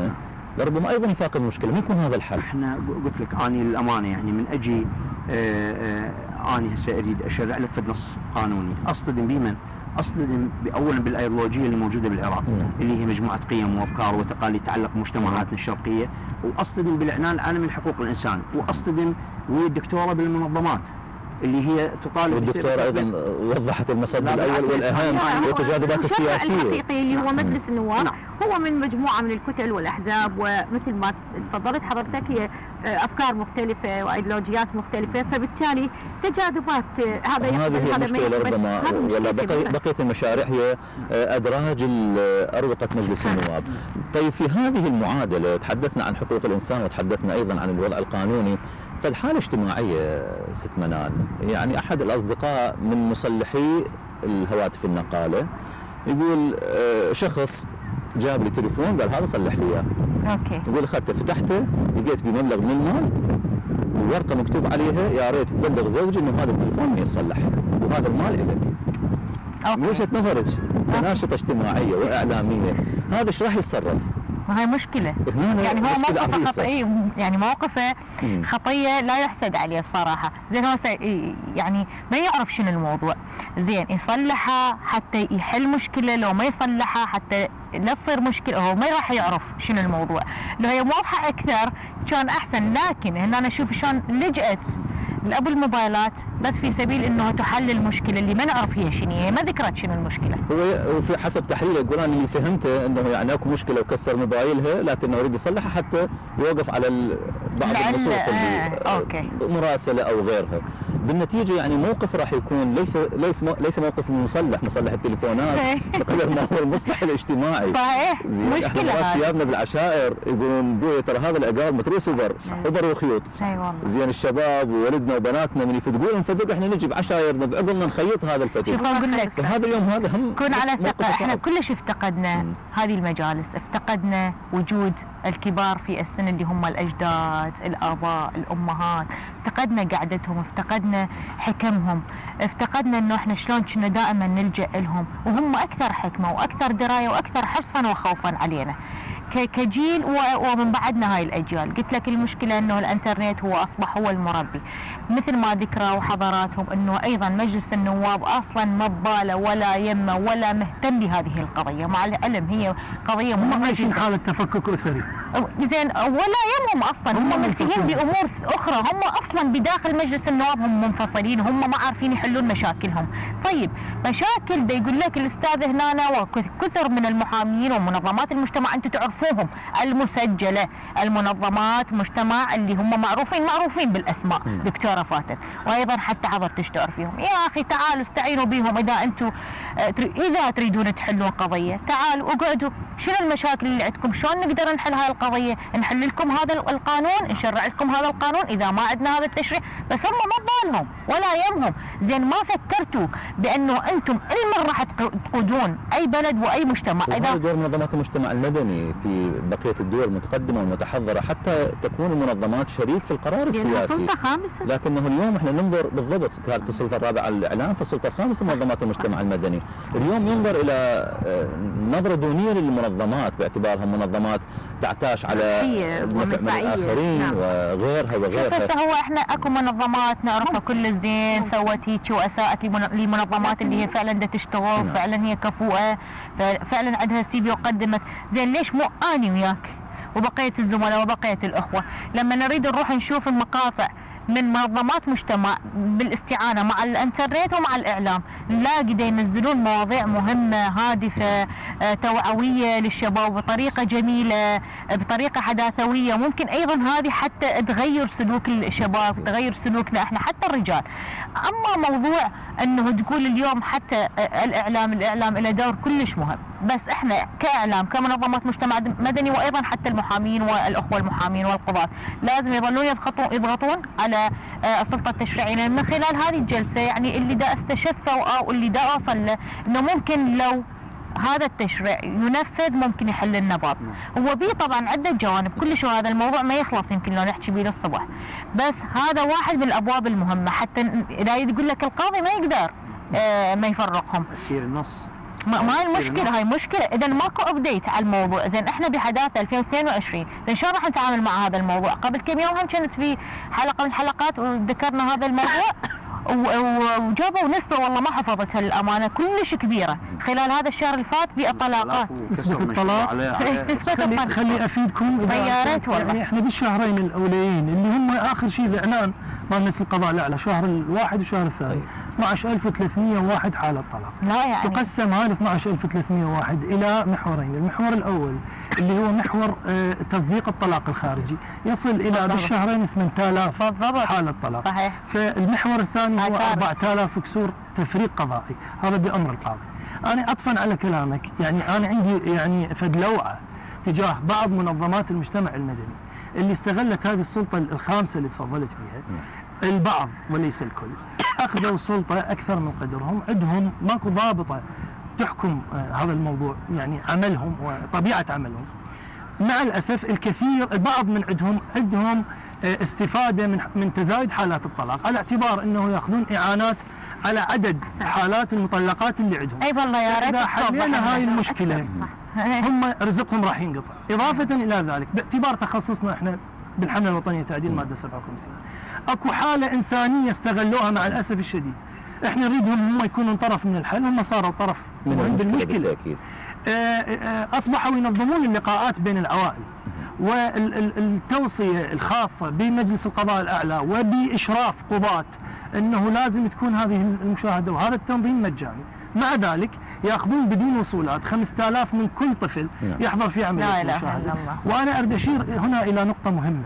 لربما ايضا يفاقد المشكله، ما يكون هذا الحل. احنا قلت لك اني للامانه يعني من اجي آآ آآ اني هسه اريد اشرع لك في نص قانوني اصطدم بمن؟ اصطدم اولا بالايديولوجيه اللي موجوده بالعراق اللي هي مجموعه قيم وافكار وتقاليد تتعلق بمجتمعاتنا الشرقيه، واصطدم بالاعلان العالمي لحقوق الانسان، واصطدم ويا الدكتوره بالمنظمات اللي هي تطالب. والدكتورة أيضا وضحت المصب الأول والأهم والتجاذبات السياسية. الحقيقي اللي هو مجلس النواب هو من مجموعة من الكتل والأحزاب، ومثل ما تفضلت حضرتك هي أفكار مختلفة وأيديولوجيات مختلفة، فبالتالي تجاذبات هذا هذه المشكلة ربما، ولا بقية المشاريع هي أدراج أروقة مجلس النواب. طيب في هذه المعادلة تحدثنا عن حقوق الإنسان وتحدثنا أيضا عن الوضع القانوني، فالحالة الاجتماعية ست منال، يعني أحد الأصدقاء من مصلحي الهواتف النقالة يقول شخص جاب لي تليفون قال هذا صلح لي إياه. اوكي. يقول أخذته فتحته لقيت بمبلغ من المال وورقة مكتوب عليها يا ريت تبلغ زوجي إنه هذا التليفون ما يصلح وهذا المال إلك. من وجهة نظرك كناشطة اجتماعية وإعلامية هذا ايش راح يتصرف؟ وهي مشكلة، يعني هو موقفه خطئي، يعني موقفه خطية لا يحسد عليه بصراحة. زين هو يعني ما يعرف شنو الموضوع، زين يصلحها حتى يحل مشكلة، لو ما يصلحها حتى لا تصير مشكلة هو ما راح يعرف شنو الموضوع. لو هي واضحة أكثر كان أحسن، لكن هنا أنا أشوف شلون لجأت لأبو الموبايلات بس في سبيل انه تحل المشكله اللي ما نعرف هي شنو، هي ما ذكرت شنو المشكله. هو في حسب تحليله يقول انا اللي فهمته انه يعني اكو مشكله وكسر موبايلها لكنه يريد يصلحها حتى يوقف على بعض النصوص اللي آه مراسله او غيرها. بالنتيجه يعني موقف راح يكون ليس ليس ليس موقف مصلح مصلح التليفونات بقدر ما هو المصلح الاجتماعي. صحيح مشكله. احنا شبابنا بالعشائر يقولون بوي ترى هذا العقاب متروس وبر وبر وخيوط. اي والله. زين الشباب وولدنا وبناتنا من يفدقون نفدق احنا نجيب عشايرنا بعقلنا نخيط هذا الفتيل. شوف اقول لك هذا اليوم هذا هم كون على ثقه، احنا كلش افتقدنا م. هذه المجالس، افتقدنا وجود الكبار في السن اللي هم الاجداد، الاباء، الامهات، افتقدنا قعدتهم، افتقدنا حكمهم، افتقدنا انه احنا شلون كنا دائما نلجا لهم وهم اكثر حكمه واكثر درايه واكثر حرصا وخوفا علينا كجيل ومن بعدنا هاي الاجيال. قلت لك المشكله انه الانترنت هو اصبح هو المربي، مثل ما ذكروا حضراتهم انه ايضا مجلس النواب اصلا ما بباله ولا يمه ولا مهتم بهذه القضيه، مع العلم هي قضيه هم عايشين حاله تفكك اسري. زين ولا يمهم اصلا، هم ملتهين بامور اخرى، هم اصلا بداخل مجلس النواب هم منفصلين، هم ما عارفين يحلون مشاكلهم. طيب مشاكل دا يقول لك الاستاذ هنا وكثر من المحامين ومنظمات المجتمع انتم تعرفوهم المسجله، المنظمات مجتمع اللي هم معروفين معروفين بالاسماء دكتوره فاتن، وايضا حتى حضرتك تعرفيهم. يا اخي تعالوا استعينوا بهم اذا انتم اذا تريدون تحلون قضيه، تعالوا اقعدوا شنو المشاكل اللي عندكم، شلون نقدر نحل هاي القضيه، نحل لكم هذا القانون، نشرع لكم هذا القانون اذا ما عندنا هذا التشريع. بس هم ما ببالهم ولا يمهم. زين ما فكرتوا بانه انتم المن راح تقودون اي بلد واي مجتمع. اذا دور منظمات المجتمع المدني في بقيه الدول المتقدمه والمتحضره حتى تكون المنظمات شريك في القرار السياسي. سلطه خامسه. لكنه اليوم احنا ننظر بالضبط، كانت السلطه الرابعه على الاعلام، فالسلطه الخامسه منظمات المجتمع المدني. اليوم ينظر الى نظره دونيه للمنظمات باعتبارها منظمات تعتاش على النفع من الاخرين. نعم. وغيرها وغيرها. بس هو احنا اكو منظمات نعرفها كل الزين سوت هيك واساءت لمنظمات اللي هي فعلا بدها تشتغل. نعم. فعلا هي كفؤه، فعلا عندها سي في وقدمت. زين ليش مو اني وياك وبقيه الزملاء وبقيه الاخوه لما نريد نروح نشوف المقاطع من منظمات مجتمع بالاستعانه مع الانترنت ومع الاعلام نلاقي دا ينزلون مواضيع مهمه هادفه توعويه للشباب بطريقه جميله بطريقه حداثويه، ممكن ايضا هذه حتى تغير سلوك الشباب، تغير سلوكنا احنا حتى الرجال. اما موضوع انه تقول اليوم حتى الاعلام الاعلام له دور كلش مهم، بس احنا كاعلام كمنظمات مجتمع مدني وايضا حتى المحامين والاخوه المحامين والقضاة لازم يظلون يضغطون يضغطون على السلطه التشريعيه من خلال هذه الجلسه. يعني اللي دا استشفه او اللي دا اوصل له انه ممكن لو هذا التشريع ينفذ ممكن يحل لنا باب. هو بيه طبعا عده جوانب كلش، وهذا الموضوع ما يخلص يمكن لو نحكي بيه للصبح، بس هذا واحد من الابواب المهمه. حتى اذا يقول لك القاضي ما يقدر آه ما يفرقهم. يصير النص ما, ما هي المشكله، هاي مشكله. اذا ماكو ابديت على الموضوع، زين احنا بحداثه ألفين واثنين وعشرين، زين شلون راح نتعامل مع هذا الموضوع؟ قبل كم يوم هم كانت في حلقه من الحلقات وذكرنا هذا الموضوع وجابوا نسبه والله ما حفظتها للامانه كلش كبيره خلال هذا الشهر اللي فات بالطلاقات. نسبه الطلاق نسبه خلي, خلي افيدكم يا ريت والله. يعني احنا بالشهرين الاولين اللي هم اخر شيء الاعلان مال مجلس القضاء الاعلى، شهر الواحد والشهر الثاني، اثنعش ألف وثلاثمئة وواحد حاله طلاق. لا يعني تقسم هذا اثنعش ألف وثلاثمئة وواحد الى محورين، المحور الاول اللي هو محور اه تصديق الطلاق الخارجي يصل الى بالضبط. بالشهرين ثمانية آلاف حاله طلاق. صحيح. فالمحور الثاني هو أربعة آلاف كسور تفريق قضائي، هذا بامر القاضي. انا عطفا على كلامك، يعني انا عندي يعني فد لوعه تجاه بعض منظمات المجتمع المدني اللي استغلت هذه السلطه الخامسه اللي تفضلت بها. البعض وليس الكل اخذوا السلطه اكثر من قدرهم، عندهم ماكو ضابطه تحكم آه هذا الموضوع، يعني عملهم وطبيعه عملهم. مع الاسف الكثير البعض من عندهم عندهم آه استفاده من من تزايد حالات الطلاق، على اعتبار انه ياخذون اعانات على عدد حالات المطلقات اللي عندهم. اي والله يا ريت. اذا حلينا هاي المشكله هم رزقهم راح ينقطع. اضافه الى ذلك باعتبار تخصصنا احنا بالحمله الوطنيه تعديل ماده سبعة وخمسين، اكو حاله انسانيه استغلوها مع الاسف الشديد. احنا نريدهم هم يكونون طرف من الحل، هم صاروا طرف مهم بالمشكله. اكيد. اصبحوا ينظمون اللقاءات بين العوائل والتوصيه الخاصه بمجلس القضاء الاعلى وباشراف قضاة انه لازم تكون هذه المشاهده وهذا التنظيم مجاني. مع ذلك ياخذون بدون وصولات خمسة آلاف من كل طفل يحضر في عمليه المشاهده. وانا اريد اشير هنا الى نقطه مهمه.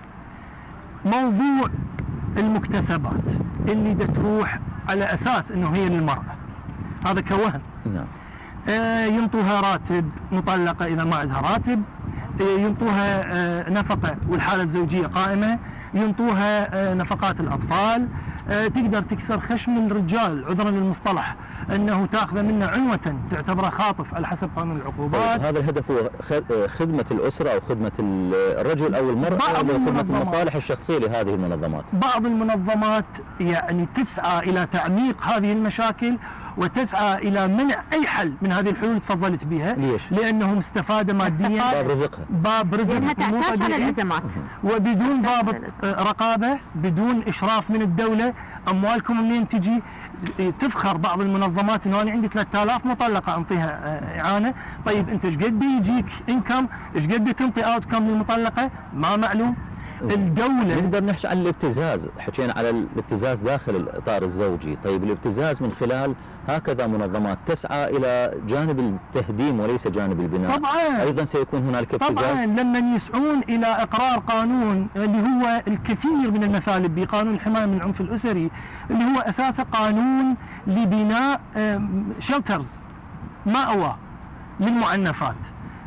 موضوع المكتسبات اللي دا تروح على اساس انه هي للمراه، هذا كوهن. نعم. آه ينطوها راتب، مطلقه اذا ما عندها راتب، آه ينطوها آه نفقه والحاله الزوجيه قائمه، ينطوها آه نفقات الاطفال، آه تقدر تكسر خشم الرجال عذرا للمصطلح انه تاخذ منه عنوه تعتبره خاطف على حسب قانون العقوبات. هذا الهدف هو خدمه الاسره او خدمه الرجل او المراه او خدمه المصالح الشخصيه لهذه المنظمات. بعض المنظمات يعني تسعى الى تعميق هذه المشاكل وتسعى الى منع اي حل من هذه الحلول تفضلت بها. ليش؟ لانه مستفاده ماديا، باب رزقها، باب رزق لانها تعتاش على الازمات وبدون ضابط رقابه، بدون اشراف من الدوله. اموالكم منين تجي؟ تفخر بعض المنظمات انه انا عندي ثلاثة آلاف مطلقه انطيها اعانه. طيب انت ايش قد يجيك انكم؟ ايش قد تنطي اوت كم للمطلقه؟ ما معلوم. الدوله نقدر نحكي عن الابتزاز، حكينا على الابتزاز داخل الاطار الزوجي، طيب الابتزاز من خلال هكذا منظمات تسعى الى جانب التهديم وليس جانب البناء. طبعا ايضا سيكون هنالك ابتزاز. طبعا لما يسعون الى اقرار قانون اللي هو الكثير من المثالب بقانون الحمايه من العنف الاسري، اللي هو اساسه قانون لبناء شلترز، مأوى للمعنفات.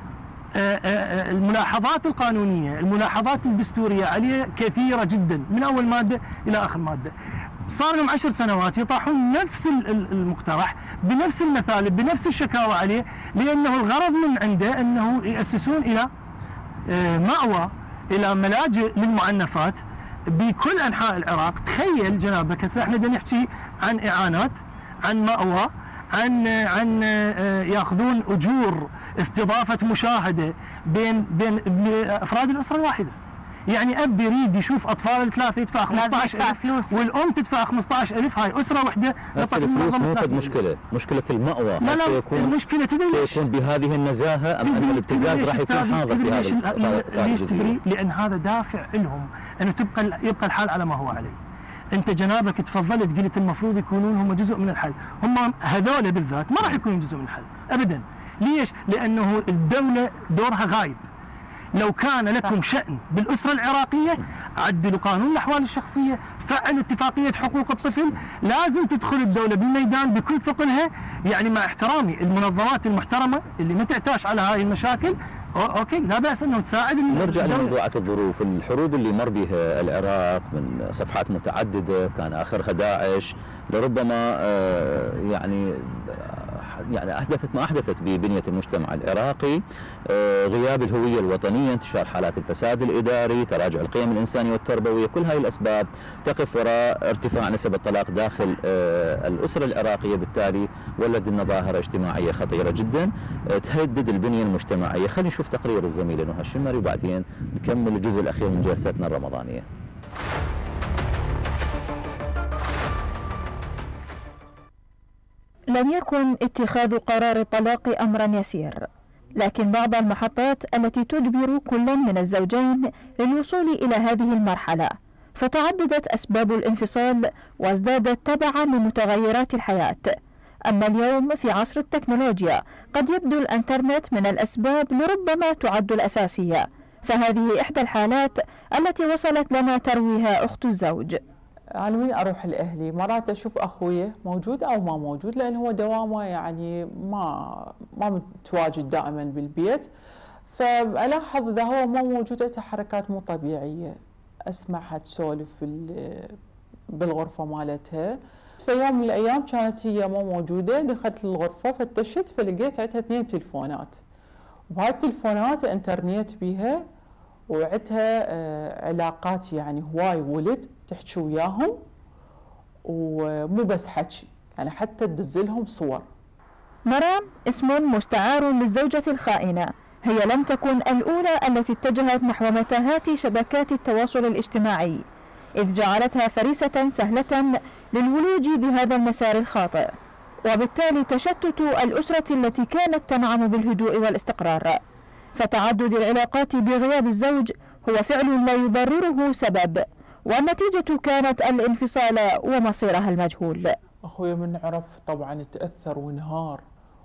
الملاحظات القانونيه، الملاحظات الدستوريه عليه كثيره جدا من اول ماده الى اخر ماده. صار لهم عشر سنوات يطرحون نفس المقترح بنفس المثالب بنفس الشكاوى عليه، لانه الغرض من عنده انه ياسسون الى مأوى، الى ملاجئ للمعنفات بكل انحاء العراق. تخيل جنابك هسه احنا بدنا نحكي عن اعانات، عن مأوى، عن عن ياخذون اجور استضافه مشاهده بين بين افراد الاسره الواحده. يعني اب يريد يشوف اطفال الثلاثه يدفع خمسة عشر ألف والام تدفع خمسة عشر ألف. هاي اسره واحده. بس الفلوس مو فد مشكله، مشكله المأوى. لا لا سيكون المشكله تدري سيكون بهذه النزاهه ام ان الابتزاز راح يكون حاضر في هذا؟ ليش تدري؟ لان هذا دافع لهم انه تبقى يبقى الحال على ما هو عليه. انت جنابك تفضلت قلت المفروض يكونون هم جزء من الحل، هم هذول بالذات ما راح يكونون جزء من الحل ابدا. ليش؟ لانه الدوله دورها غايب. لو كان لكم شأن بالاسره العراقيه عدلوا قانون الاحوال الشخصيه، فعلوا اتفاقيه حقوق الطفل، لازم تدخل الدوله بالميدان بكل ثقلها. يعني مع احترامي المنظمات المحترمه اللي ما تعتاش على هاي المشاكل اوكي لا باس انه تساعد. نرجع لموضوعات الظروف، الحروب اللي مر بها العراق من صفحات متعدده كان اخرها داعش، لربما يعني يعني أحدثت ما أحدثت ببنية المجتمع العراقي، غياب الهوية الوطنية، انتشار حالات الفساد الإداري، تراجع القيم الإنسانية والتربوية، كل هاي الأسباب تقف وراء ارتفاع نسب الطلاق داخل الأسرة العراقية، بالتالي ولد لنا ظاهرة اجتماعية خطيرة جدا تهدد البنية المجتمعية. خلينا نشوف تقرير الزميلة نهى الشمري وبعدين نكمل الجزء الأخير من جلساتنا الرمضانية. لم يكن اتخاذ قرار الطلاق أمرا يسير، لكن بعض المحطات التي تجبر كل من الزوجين للوصول إلى هذه المرحلة، فتعددت أسباب الانفصال وازدادت تبعا لمتغيرات الحياة. أما اليوم في عصر التكنولوجيا قد يبدو الإنترنت من الأسباب لربما تعد الأساسية، فهذه إحدى الحالات التي وصلت لنا ترويها أخت الزوج. أنا وين أروح لأهلي مرات أشوف أخوي موجود أو ما موجود، لأن هو دوامه يعني ما ما متواجد دائما بالبيت، فألاحظ إذا هو ما موجود عنده حركات مو طبيعية، أسمعها تسولف بالغرفة مالتها. فيوم من الأيام كانت هي مو موجودة، دخلت الغرفة فتشت فلقيت عندها اثنين تلفونات، وهاي التلفونات انترنت بيها وعندها علاقات يعني هواي ولد تحكي وياهم، ومو بس حكي يعني حتى تدزلهم صور. مرام اسم مستعار للزوجة الخائنة، هي لم تكن الأولى التي اتجهت نحو متاهات شبكات التواصل الاجتماعي، إذ جعلتها فريسة سهلة للولوج بهذا المسار الخاطئ، وبالتالي تشتت الأسرة التي كانت تنعم بالهدوء والاستقرار. فتعدد العلاقات بغياب الزوج هو فعل لا يبرره سبب، والنتيجة كانت الانفصال ومصيرها المجهول. أخوي من عرف طبعا تأثر وانهار،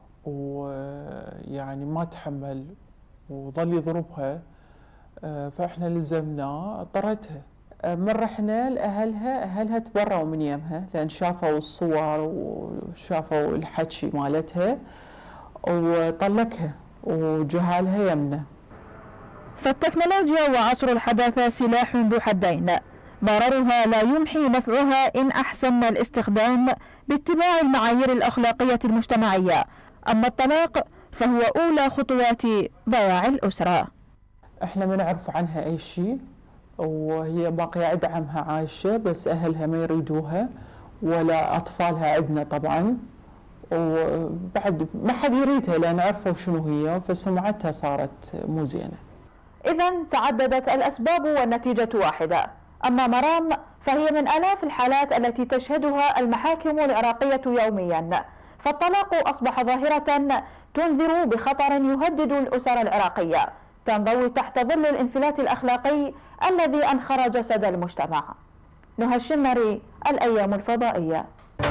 ويعني ما تحمل وظل يضربها، فإحنا لزمناه اضطرتها. من رحنا لأهلها، أهلها تبروا من يمها لأن شافوا الصور وشافوا الحكي مالتها، وطلقها وجهالها يمنا. فالتكنولوجيا وعصر الحداثة سلاح ذو حدين، ضررها لا يمحي نفعها إن أحسن الاستخدام باتباع المعايير الأخلاقية المجتمعية، أما الطلاق فهو أولى خطوات ضياع الأسرة. احنا ما نعرف عنها أي شيء، وهي باقية عند عمها عايشة، بس أهلها ما يريدوها ولا أطفالها عندنا طبعا، وبعد ما حد يريدها لأن عرفوا شنو هي، فسمعتها صارت مو زينة. إذن تعددت الأسباب والنتيجة واحدة. أما مرام فهي من آلاف الحالات التي تشهدها المحاكم العراقية يوميا، فالطلاق أصبح ظاهرة تنذر بخطر يهدد الأسر العراقية، تنضوي تحت ظل الانفلات الأخلاقي الذي أنخر جسد المجتمع. نهى الشمري، الأيام الفضائية.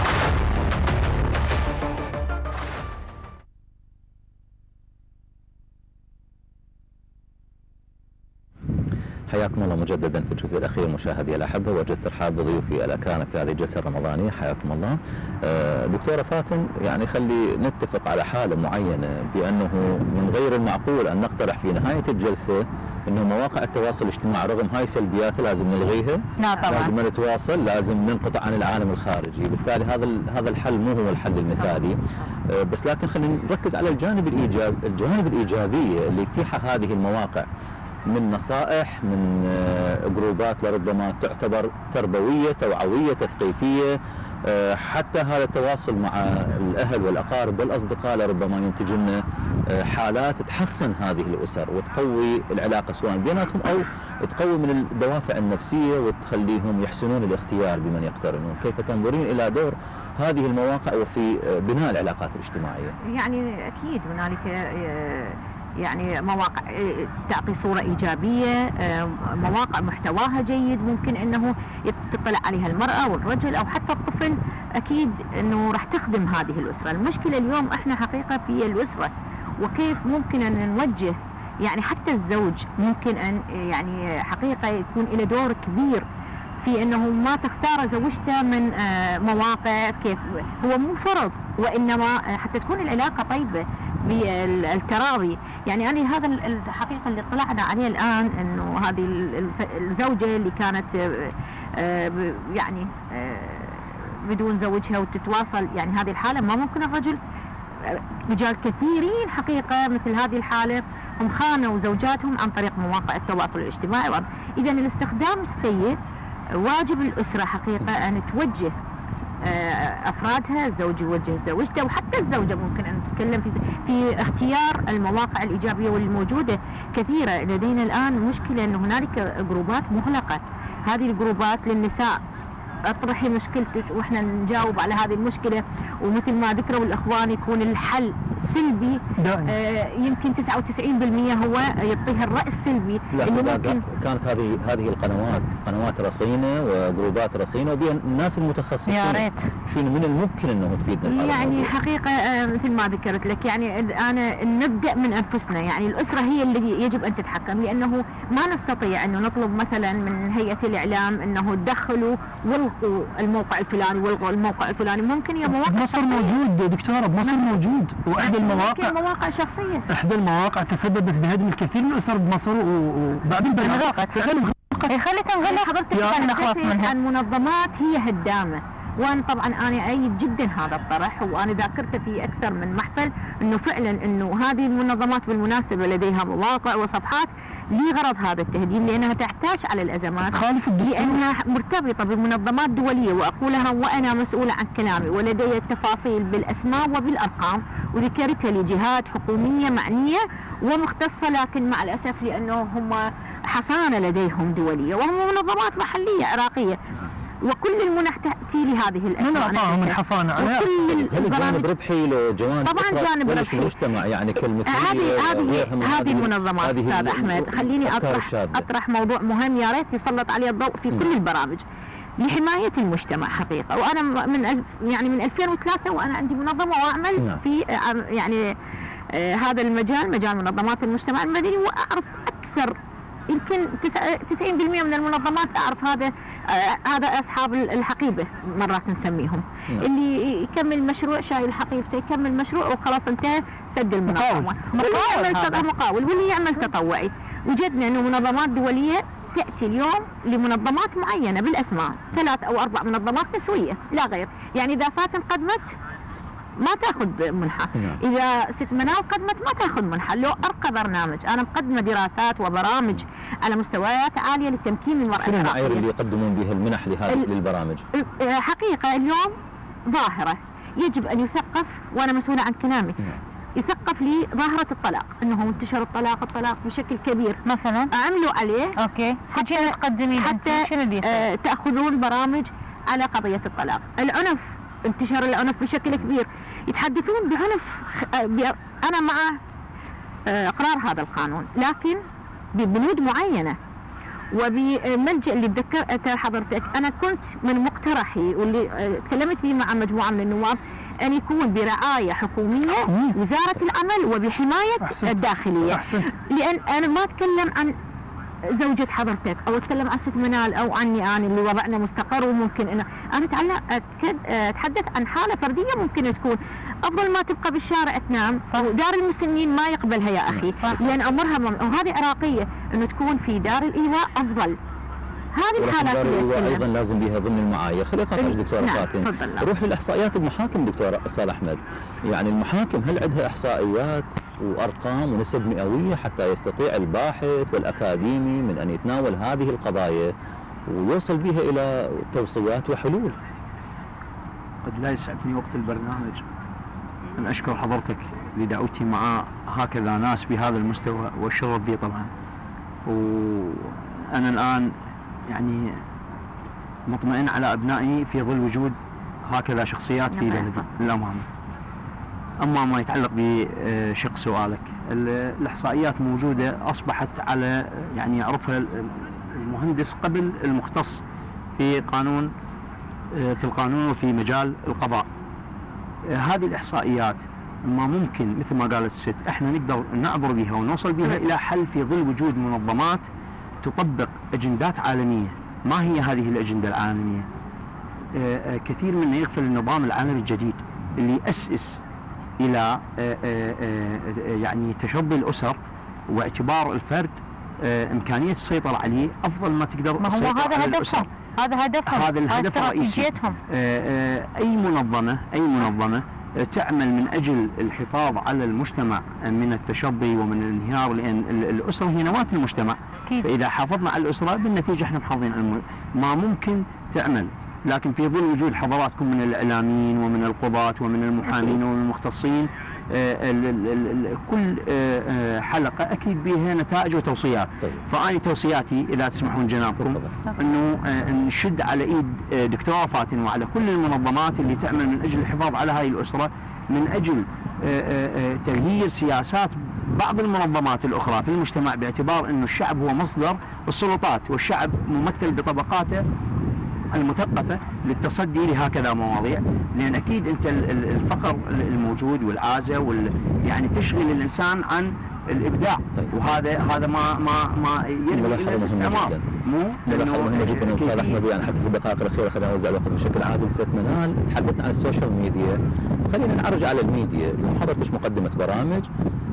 حياكم الله مجددا في الجزء الاخير مشاهدي الاحبه، وجدت ترحاب بضيوفي الاكارم في هذه الجلسه الرمضانيه، حياكم الله. دكتوره فاتن، يعني خلي نتفق على حاله معينه بانه من غير المعقول ان نقترح في نهايه الجلسه انه مواقع التواصل الاجتماعي رغم هاي سلبياتها لازم نلغيها. نعم طبعا. لازم نتواصل، لازم ننقطع عن العالم الخارجي، بالتالي هذا هذا الحل مو هو الحل المثالي. بس لكن خلينا نركز على الجانب الايجابي، الجوانب الايجابيه اللي يتيحها هذه المواقع من نصائح، من جروبات لربما تعتبر تربوية توعوية تثقيفية، حتى هذا التواصل مع الأهل والأقارب والأصدقاء لربما ينتج لنا حالات تحسن هذه الأسر وتقوي العلاقة سواء بيناتهم أو تقوي من الدوافع النفسية وتخليهم يحسنون الاختيار بمن يقترنون. كيف تنظرين إلى دور هذه المواقع وفي بناء العلاقات الاجتماعية؟ يعني أكيد هنالك يعني مواقع تعطي صورة إيجابية، مواقع محتواها جيد ممكن أنه تطلع عليها المرأة والرجل أو حتى الطفل، أكيد أنه راح تخدم هذه الأسرة. المشكلة اليوم إحنا حقيقة في الأسرة، وكيف ممكن أن نوجه يعني حتى الزوج ممكن أن يعني حقيقة يكون له دور كبير في أنه ما تختار زوجته من مواقع، كيف هو مو فرض وإنما حتى تكون العلاقة طيبة بالتراضي. يعني أنا هذا الحقيقة اللي طلعنا عليه الآن أنه هذه الزوجة اللي كانت يعني بدون زوجها وتتواصل، يعني هذه الحالة ما ممكن الرجل رجال كثيرين حقيقة مثل هذه الحالة هم خانوا زوجاتهم عن طريق مواقع التواصل الاجتماعي. إذا الاستخدام السيء واجب الأسرة حقيقة أن توجه أفرادها، الزوج يوجه زوجته، وحتى الزوجة ممكن أن تتكلم في في اختيار المواقع الإيجابية والموجودة كثيرة. لدينا الآن مشكلة أن هنالك جروبات مغلقة، هذه الجروبات للنساء اطرحي مشكلتك واحنا نجاوب على هذه المشكله، ومثل ما ذكروا الاخوان يكون الحل سلبي آه يمكن تسعة وتسعين بالمئة هو يعطيها الراي السلبي. لا اللي ممكن كانت هذه هذه القنوات قنوات رصينه وجروبات رصينه وبها الناس المتخصصين، يا ريت شنو من الممكن انه تفيدنا يعني الموضوع. حقيقه آه مثل ما ذكرت لك يعني انا نبدا من انفسنا، يعني الاسره هي اللي يجب ان تتحكم، لانه ما نستطيع انه نطلب مثلا من هيئه الاعلام انه تدخلوا والغوا الموقع الفلاني والغوا الموقع الفلاني. ممكن يا مواقع بمصر موجود دكتوره، بمصر موجود، واحدى المواقع مواقع شخصيه احدى المواقع تسببت بهدم الكثير من الاسر بمصر وبعد البلاغ فعلا خلت نغلق حضرتك نخلص منها. المنظمات هي هدامه، وانا طبعا انا ايد جدا هذا الطرح، وانا ذاكرته في اكثر من محفل انه فعلا انه هذه المنظمات بالمناسبه لديها مواقع وصفحات لغرض هذا التهديم، لانها تحتاج على الازمات، لانها مرتبطه بمنظمات دوليه، واقولها وانا مسؤوله عن كلامي ولدي التفاصيل بالاسماء وبالارقام، وذكرتها لجهات حكوميه معنيه ومختصه، لكن مع الاسف لانه هم حصانه لديهم دوليه وهم منظمات محليه عراقيه، وكل المنح تأتي لهذه الأسماء. من أعطاهم الحصانة عليها؟ هل الجانب ربحي لو جوانب طبعا جانب ربحي المجتمع يعني كالمثلية هذه هذه هذه المنظمات أستاذ أحمد. خليني أطرح أطرح موضوع مهم يا ريت يسلط عليه الضوء في كل البرامج لحماية المجتمع حقيقة. وأنا من يعني من ألفين وثلاثة وأنا عندي منظمة وأعمل في يعني هذا المجال، مجال منظمات المجتمع المدني، وأعرف أكثر يمكن تسعين بالمئة من المنظمات أعرف هذا آه هذا أصحاب الحقيبة مرات نسميهم، نعم. اللي يكمل مشروع شايل حقيبته يكمل مشروع وخلاص انتهى سد المنظمة، واللي يعمل مقاول واللي يعمل تطوعي. وجدنا أنه منظمات دولية تأتي اليوم لمنظمات معينة بالأسماء، ثلاث أو أربع منظمات نسوية لا غير، يعني إذا فاتن قدمت ما تاخذ منحة، إذا ست مناو قدمت ما تاخذ منحة. لو أرقى برنامج أنا مقدمة دراسات وبرامج على مستويات عالية لتمكين المرأة العراقية. شنو المعايير اللي يقدمون بها المنح لهذه للبرامج؟ حقيقة اليوم ظاهرة يجب أن يثقف، وأنا مسؤولة عن كلامي، يثقف لي ظاهرة الطلاق، انه انتشر الطلاق الطلاق بشكل كبير مثلا، عملوا عليه اوكي حتى تقدمين حتى آه تاخذون برامج على قضية الطلاق. العنف، انتشار العنف بشكل كبير، يتحدثون بعنف. انا مع آه اقرار هذا القانون، لكن ببنود معينة وبملجأ اللي تذكرته حضرتك. انا كنت من مقترحي واللي آه تكلمت فيه مع مجموعة من النواب أن يكون برعاية حكومية وزارة العمل وبحماية الداخلية، لأن أنا ما أتكلم عن زوجة حضرتك أو أتكلم عن ست منال أو عني أنا اللي وضعنا مستقر، وممكن أنا أنا أتحدث عن حالة فردية ممكن تكون أفضل ما تبقى بالشارع تنام، ودار المسنين ما يقبلها يا أخي، لأن أمرها وهذه عراقية أنه تكون في دار الإيواء أفضل. هذه الحالات اللي ايضا لازم بها ضمن المعايير. خليني اقاطعك دكتوره نعم. فاتن، نروح للاحصائيات المحاكم دكتور استاذ احمد. يعني المحاكم هل عندها احصائيات وارقام ونسب مئويه حتى يستطيع الباحث والاكاديمي من ان يتناول هذه القضايا ويوصل بها الى توصيات وحلول؟ قد لا يسعفني وقت البرنامج ان اشكر حضرتك لدعوتي مع هكذا ناس بهذا المستوى والشرف بي طبعا. وانا الان يعني مطمئن على أبنائي في ظل وجود هكذا شخصيات في بلدي للأمانة. أما ما يتعلق بشق سؤالك، الإحصائيات موجودة أصبحت على يعني يعرفها المهندس قبل المختص في قانون في القانون وفي مجال القضاء. هذه الإحصائيات ما ممكن مثل ما قالت الست احنا نقدر نعبر بها ونوصل بها إلى حل في ظل وجود منظمات تطبق أجندات عالمية. ما هي هذه الأجندة العالمية؟ آآ آآ كثير منا يغفل النظام العالمي الجديد اللي يأسس إلى آآ آآ يعني تشظي الأسر واعتبار الفرد إمكانية السيطرة عليه أفضل ما تقدر ما هو هذا هدفهم، هذا هدفهم، هذا الهدف الرئيسي. أي منظمة أي منظمة تعمل من أجل الحفاظ على المجتمع من التشظي ومن الانهيار، لأن الأسرة هي نواة المجتمع. فإذا حافظنا على الأسرة بالنتيجة احنا محافظين على ما ممكن تعمل. لكن في ظل وجود حضراتكم من الإعلاميين ومن القضاة ومن المحامين ومن المختصين، كل حلقة أكيد بها نتائج وتوصيات. فأنا توصياتي إذا تسمحون جنابكم أنه نشد على إيد دكتورة فاتن وعلى كل المنظمات اللي تعمل من أجل الحفاظ على هاي الأسرة، من أجل تغيير سياسات بعض المنظمات الأخرى في المجتمع، باعتبار أنه الشعب هو مصدر السلطات، والشعب ممثل بطبقاته المثقفة للتصدي لهكذا مواضيع. لأن أكيد أنت الفقر الموجود والعازة وال يعني تشغل الإنسان عن الإبداع. طيب. وهذا هذا ما ما ما يلغي إلى الاستعمار. مو لأنه مهمة جدا أستاذ أحمد. يعني حتى في الدقائق الأخيرة خلينا نوزع الوقت بشكل عادل. ست منال تحدثنا عن السوشيال ميديا، خلينا نعرج على الميديا. اليوم حضرتك مقدمة برامج،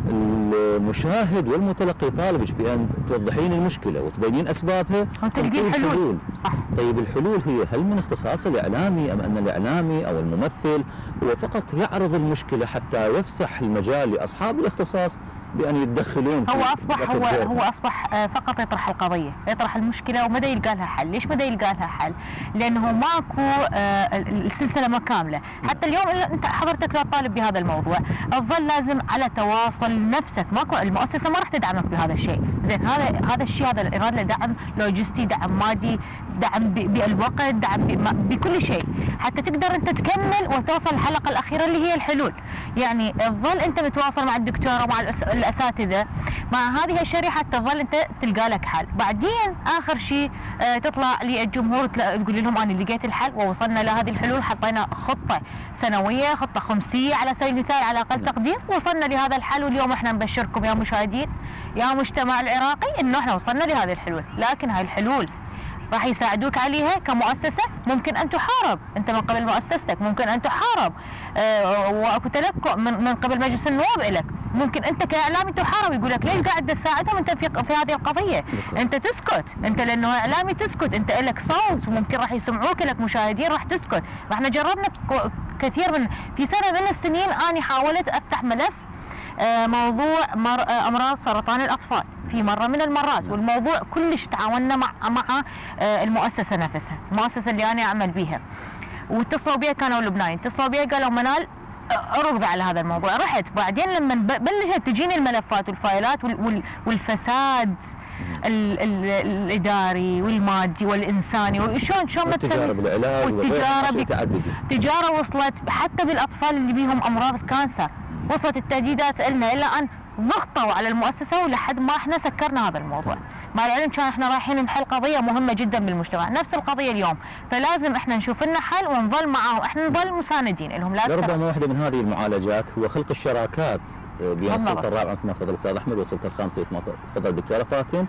المشاهد والمتلقي طالبك بأن توضحين المشكلة وتبينين أسبابها وتلقين حلول. صح. طيب الحلول هي هل من اختصاص الإعلامي أم أن الإعلامي أو الممثل هو فقط يعرض المشكلة حتى يفسح المجال لأصحاب الاختصاص بأن يتدخلون؟ هو أصبح هو هو أصبح فقط يطرح القضية، يطرح المشكلة ومدى يلقى لها حل. ليش مدى يلقى لها حل؟ لأنه ماكو السلسلة ما كاملة. حتى اليوم أنت حضرتك لو طالب بهذا الموضوع تظل لازم على تواصل نفسك، ماكو المؤسسة ما راح تدعمك بهذا الشيء. زين هذا هذا الشيء هذا الإرادة دعم لوجستي، دعم مادي، دعم بالوقت، دعم بكل شيء حتى تقدر أنت تكمل وتوصل الحلقة الأخيرة اللي هي الحلول. يعني تظل أنت متواصل مع الدكتورة ومع الأساتذة مع هذه الشريحة، تظل أنت تلقى لك حل. بعدين آخر شيء آه تطلع للجمهور تقول لهم أنا لقيت الحل ووصلنا لهذه الحلول، حطينا خطة سنوية، خطة خمسية على سبيل المثال على أقل تقدير، وصلنا لهذا الحل. واليوم احنا نبشركم يا مشاهدين يا مجتمع العراقي إنه احنا وصلنا لهذه الحلول. لكن هاي الحلول راح يساعدوك عليها كمؤسسة. ممكن أن تحارب أنت من قبل مؤسستك، ممكن أن تحارب أه وأكو تلكؤ من, من قبل مجلس النواب إلك. ممكن أنت كإعلامي تحارب، يقول لك ليش قاعد تساعدهم أنت في, في هذه القضية؟ أنت تسكت، أنت لأنه إعلامي تسكت، أنت لك صوت وممكن راح يسمعوك، لك مشاهدين راح تسكت. احنا جربنا كثير من في سنة من السنين أنا حاولت أفتح ملف موضوع أمراض سرطان الأطفال في مرة من المرات، والموضوع كلش تعاوننا مع مع المؤسسة نفسها، المؤسسة اللي أنا أعمل بيها. واتصلوا بي كانوا لبنانيين، اتصلوا بي قالوا منال رغبة على هذا الموضوع. رحت بعدين لما بلشت تجيني الملفات والفايلات والفساد ال ال الاداري والمادي والانساني وشلون شلون والتجاره بالعلاج والتجاره تجاره وصلت حتى بالاطفال اللي بيهم امراض الكانسر، وصلت التهديدات لنا الى ان ضغطوا على المؤسسه ولحد ما احنا سكرنا هذا الموضوع. مع العلم كان احنا رايحين نحل قضيه مهمه جدا بالمجتمع، نفس القضيه اليوم، فلازم احنا نشوف لنا حل ونظل معاهم، احنا نظل مساندين لهم. لا ربما واحده من هذه المعالجات هو خلق الشراكات بين السلطه الرابعه مثل ما تفضل الاستاذ احمد والسلطه الخامسه مثل ما تفضل الدكتوره فاتن.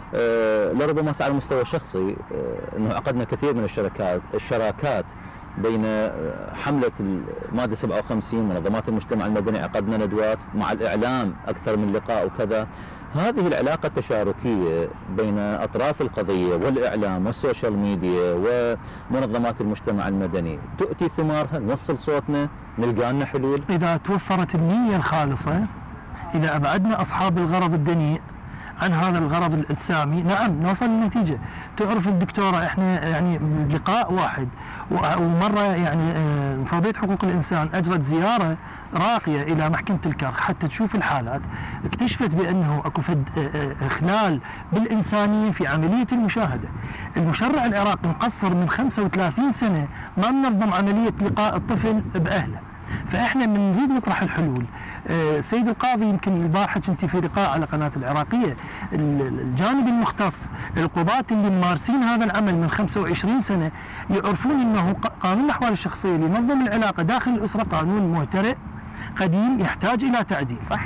أه لربما على المستوى الشخصي أه انه عقدنا كثير من الشركات الشراكات بين حملة المادة سبعة وخمسين، منظمات المجتمع المدني، عقدنا ندوات مع الإعلام أكثر من لقاء وكذا. هذه العلاقة التشاركية بين أطراف القضية والإعلام والسوشيال ميديا ومنظمات المجتمع المدني تؤتي ثمارها، نوصل صوتنا، نلقى لنا حلول. إذا توفرت النية الخالصة، إذا أبعدنا أصحاب الغرض الدنيء عن هذا الغرض السامي، نعم نوصل للنتيجة. تعرف الدكتورة احنا يعني لقاء واحد ومرة يعني مفوضية حقوق الإنسان أجرت زيارة راقية إلى محكمة الكرخ حتى تشوف الحالات، اكتشفت بأنه أكو فد إخلال بالإنسانية في عملية المشاهدة. المشرع العراقي مقصر من خمسة وثلاثين سنة ما منظم عملية لقاء الطفل بأهله، فإحنا من نريد نطرح الحلول. آه سيد القاضي يمكن البارحة كنت في لقاء على قناة العراقية، الجانب المختص القضاة اللي ممارسين هذا العمل من خمسة وعشرين سنة يعرفون أنه قانون الأحوال الشخصية اللي ينظم العلاقة داخل الأسرة قانون مهترئ قديم يحتاج إلى تعديل. صح.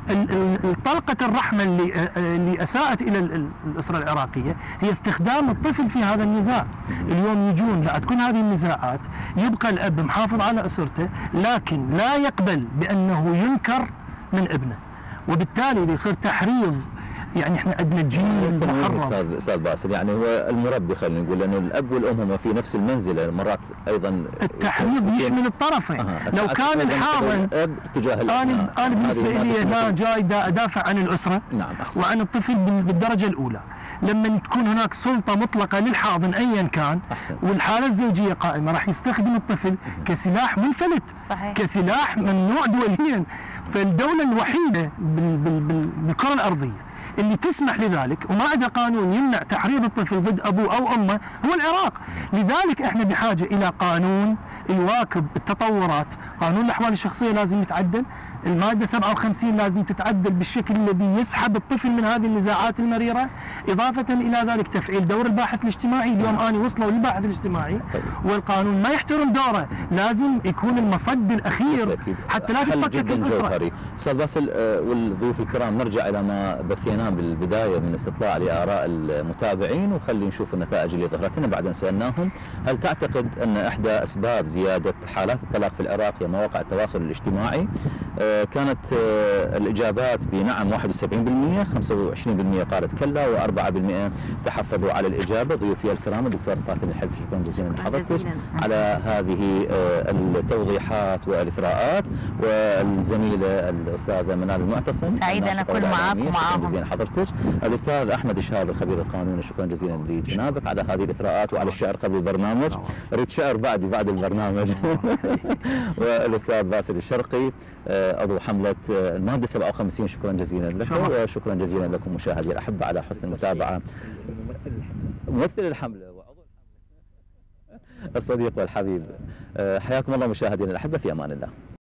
طلقة الرحمة اللي اللي أساءت إلى الأسرة العراقية هي استخدام الطفل في هذا النزاع. اليوم يجون لا تكون هذه النزاعات، يبقى الأب محافظ على أسرته لكن لا يقبل بأنه ينكر من ابنه، وبالتالي يصير تحريض يعني احنا عندنا جيل محرم. استاذ استاذ باسل، يعني هو المربي خلينا نقول، لانه الاب والام هم في نفس المنزله، مرات ايضا التحريض يشمل الطرفين. آه. لو كان الحاضن الاب تجاه الابناء، انا انا بالنسبه لي هنا جاي ادافع عن الاسره. نعم أحسن. وعن الطفل بالدرجه الاولى. لما تكون هناك سلطه مطلقه للحاضن ايا كان أحسن. والحاله الزوجيه قائمه، راح يستخدم الطفل كسلاح منفلت. صحيح. كسلاح ممنوع دوليا. فالدوله الوحيده بال بال بال بالكره الارضيه اللي تسمح لذلك وما عندها قانون يمنع تحريض الطفل ضد ابوه او امه هو العراق. لذلك احنا بحاجه الى قانون يواكب التطورات. قانون الاحوال الشخصيه لازم يتعدل، الماده سبعة وخمسين لازم تتعدل بالشكل الذي يسحب الطفل من هذه النزاعات المريره، اضافه الى ذلك تفعيل دور الباحث الاجتماعي. اليوم اني وصلوا للباحث الاجتماعي والقانون ما يحترم دوره، لازم يكون المصد الاخير حتى لا تفكك الاسره. استاذ باسل والضيوف الكرام، نرجع الى ما بثيناه بالبدايه من استطلاع لاراء المتابعين، وخلي نشوف النتائج اللي ظهرت لنا. بعدين سالناهم هل تعتقد ان احدى اسباب زياده حالات الطلاق في العراق هي مواقع التواصل الاجتماعي؟ كانت الإجابات بنعم واحد وسبعين بالمئة، خمسة وعشرين بالمئة قالت كلا، وأربعة بالمئة تحفظوا على الإجابة. ضيوفي الكرام الدكتور فاتن الحلفي، شكرا جزيلا لحضرتك على هذه التوضيحات والإثراءات، والزميلة الأستاذة منال المعتصم، سعيدة أن أكون معاكم ومعاهم. شكرا جزيلا حضرتك. الأستاذ أحمد الشهاب الخبير القانوني، شكرا جزيلا لجنابك على هذه الإثراءات وعلى الشعر قبل البرنامج. أريد شعر بعد بعد البرنامج. والأستاذ باسل الشرقي عضو حملة المادة سبعة وخمسين، شكرا جزيلا لك. وشكرا جزيلا لكم مشاهدي الأحبة على حسن المتابعة. ممثل الحملة وعضو الحملة الصديق والحبيب، حياكم الله مشاهدينا الأحبة، في أمان الله.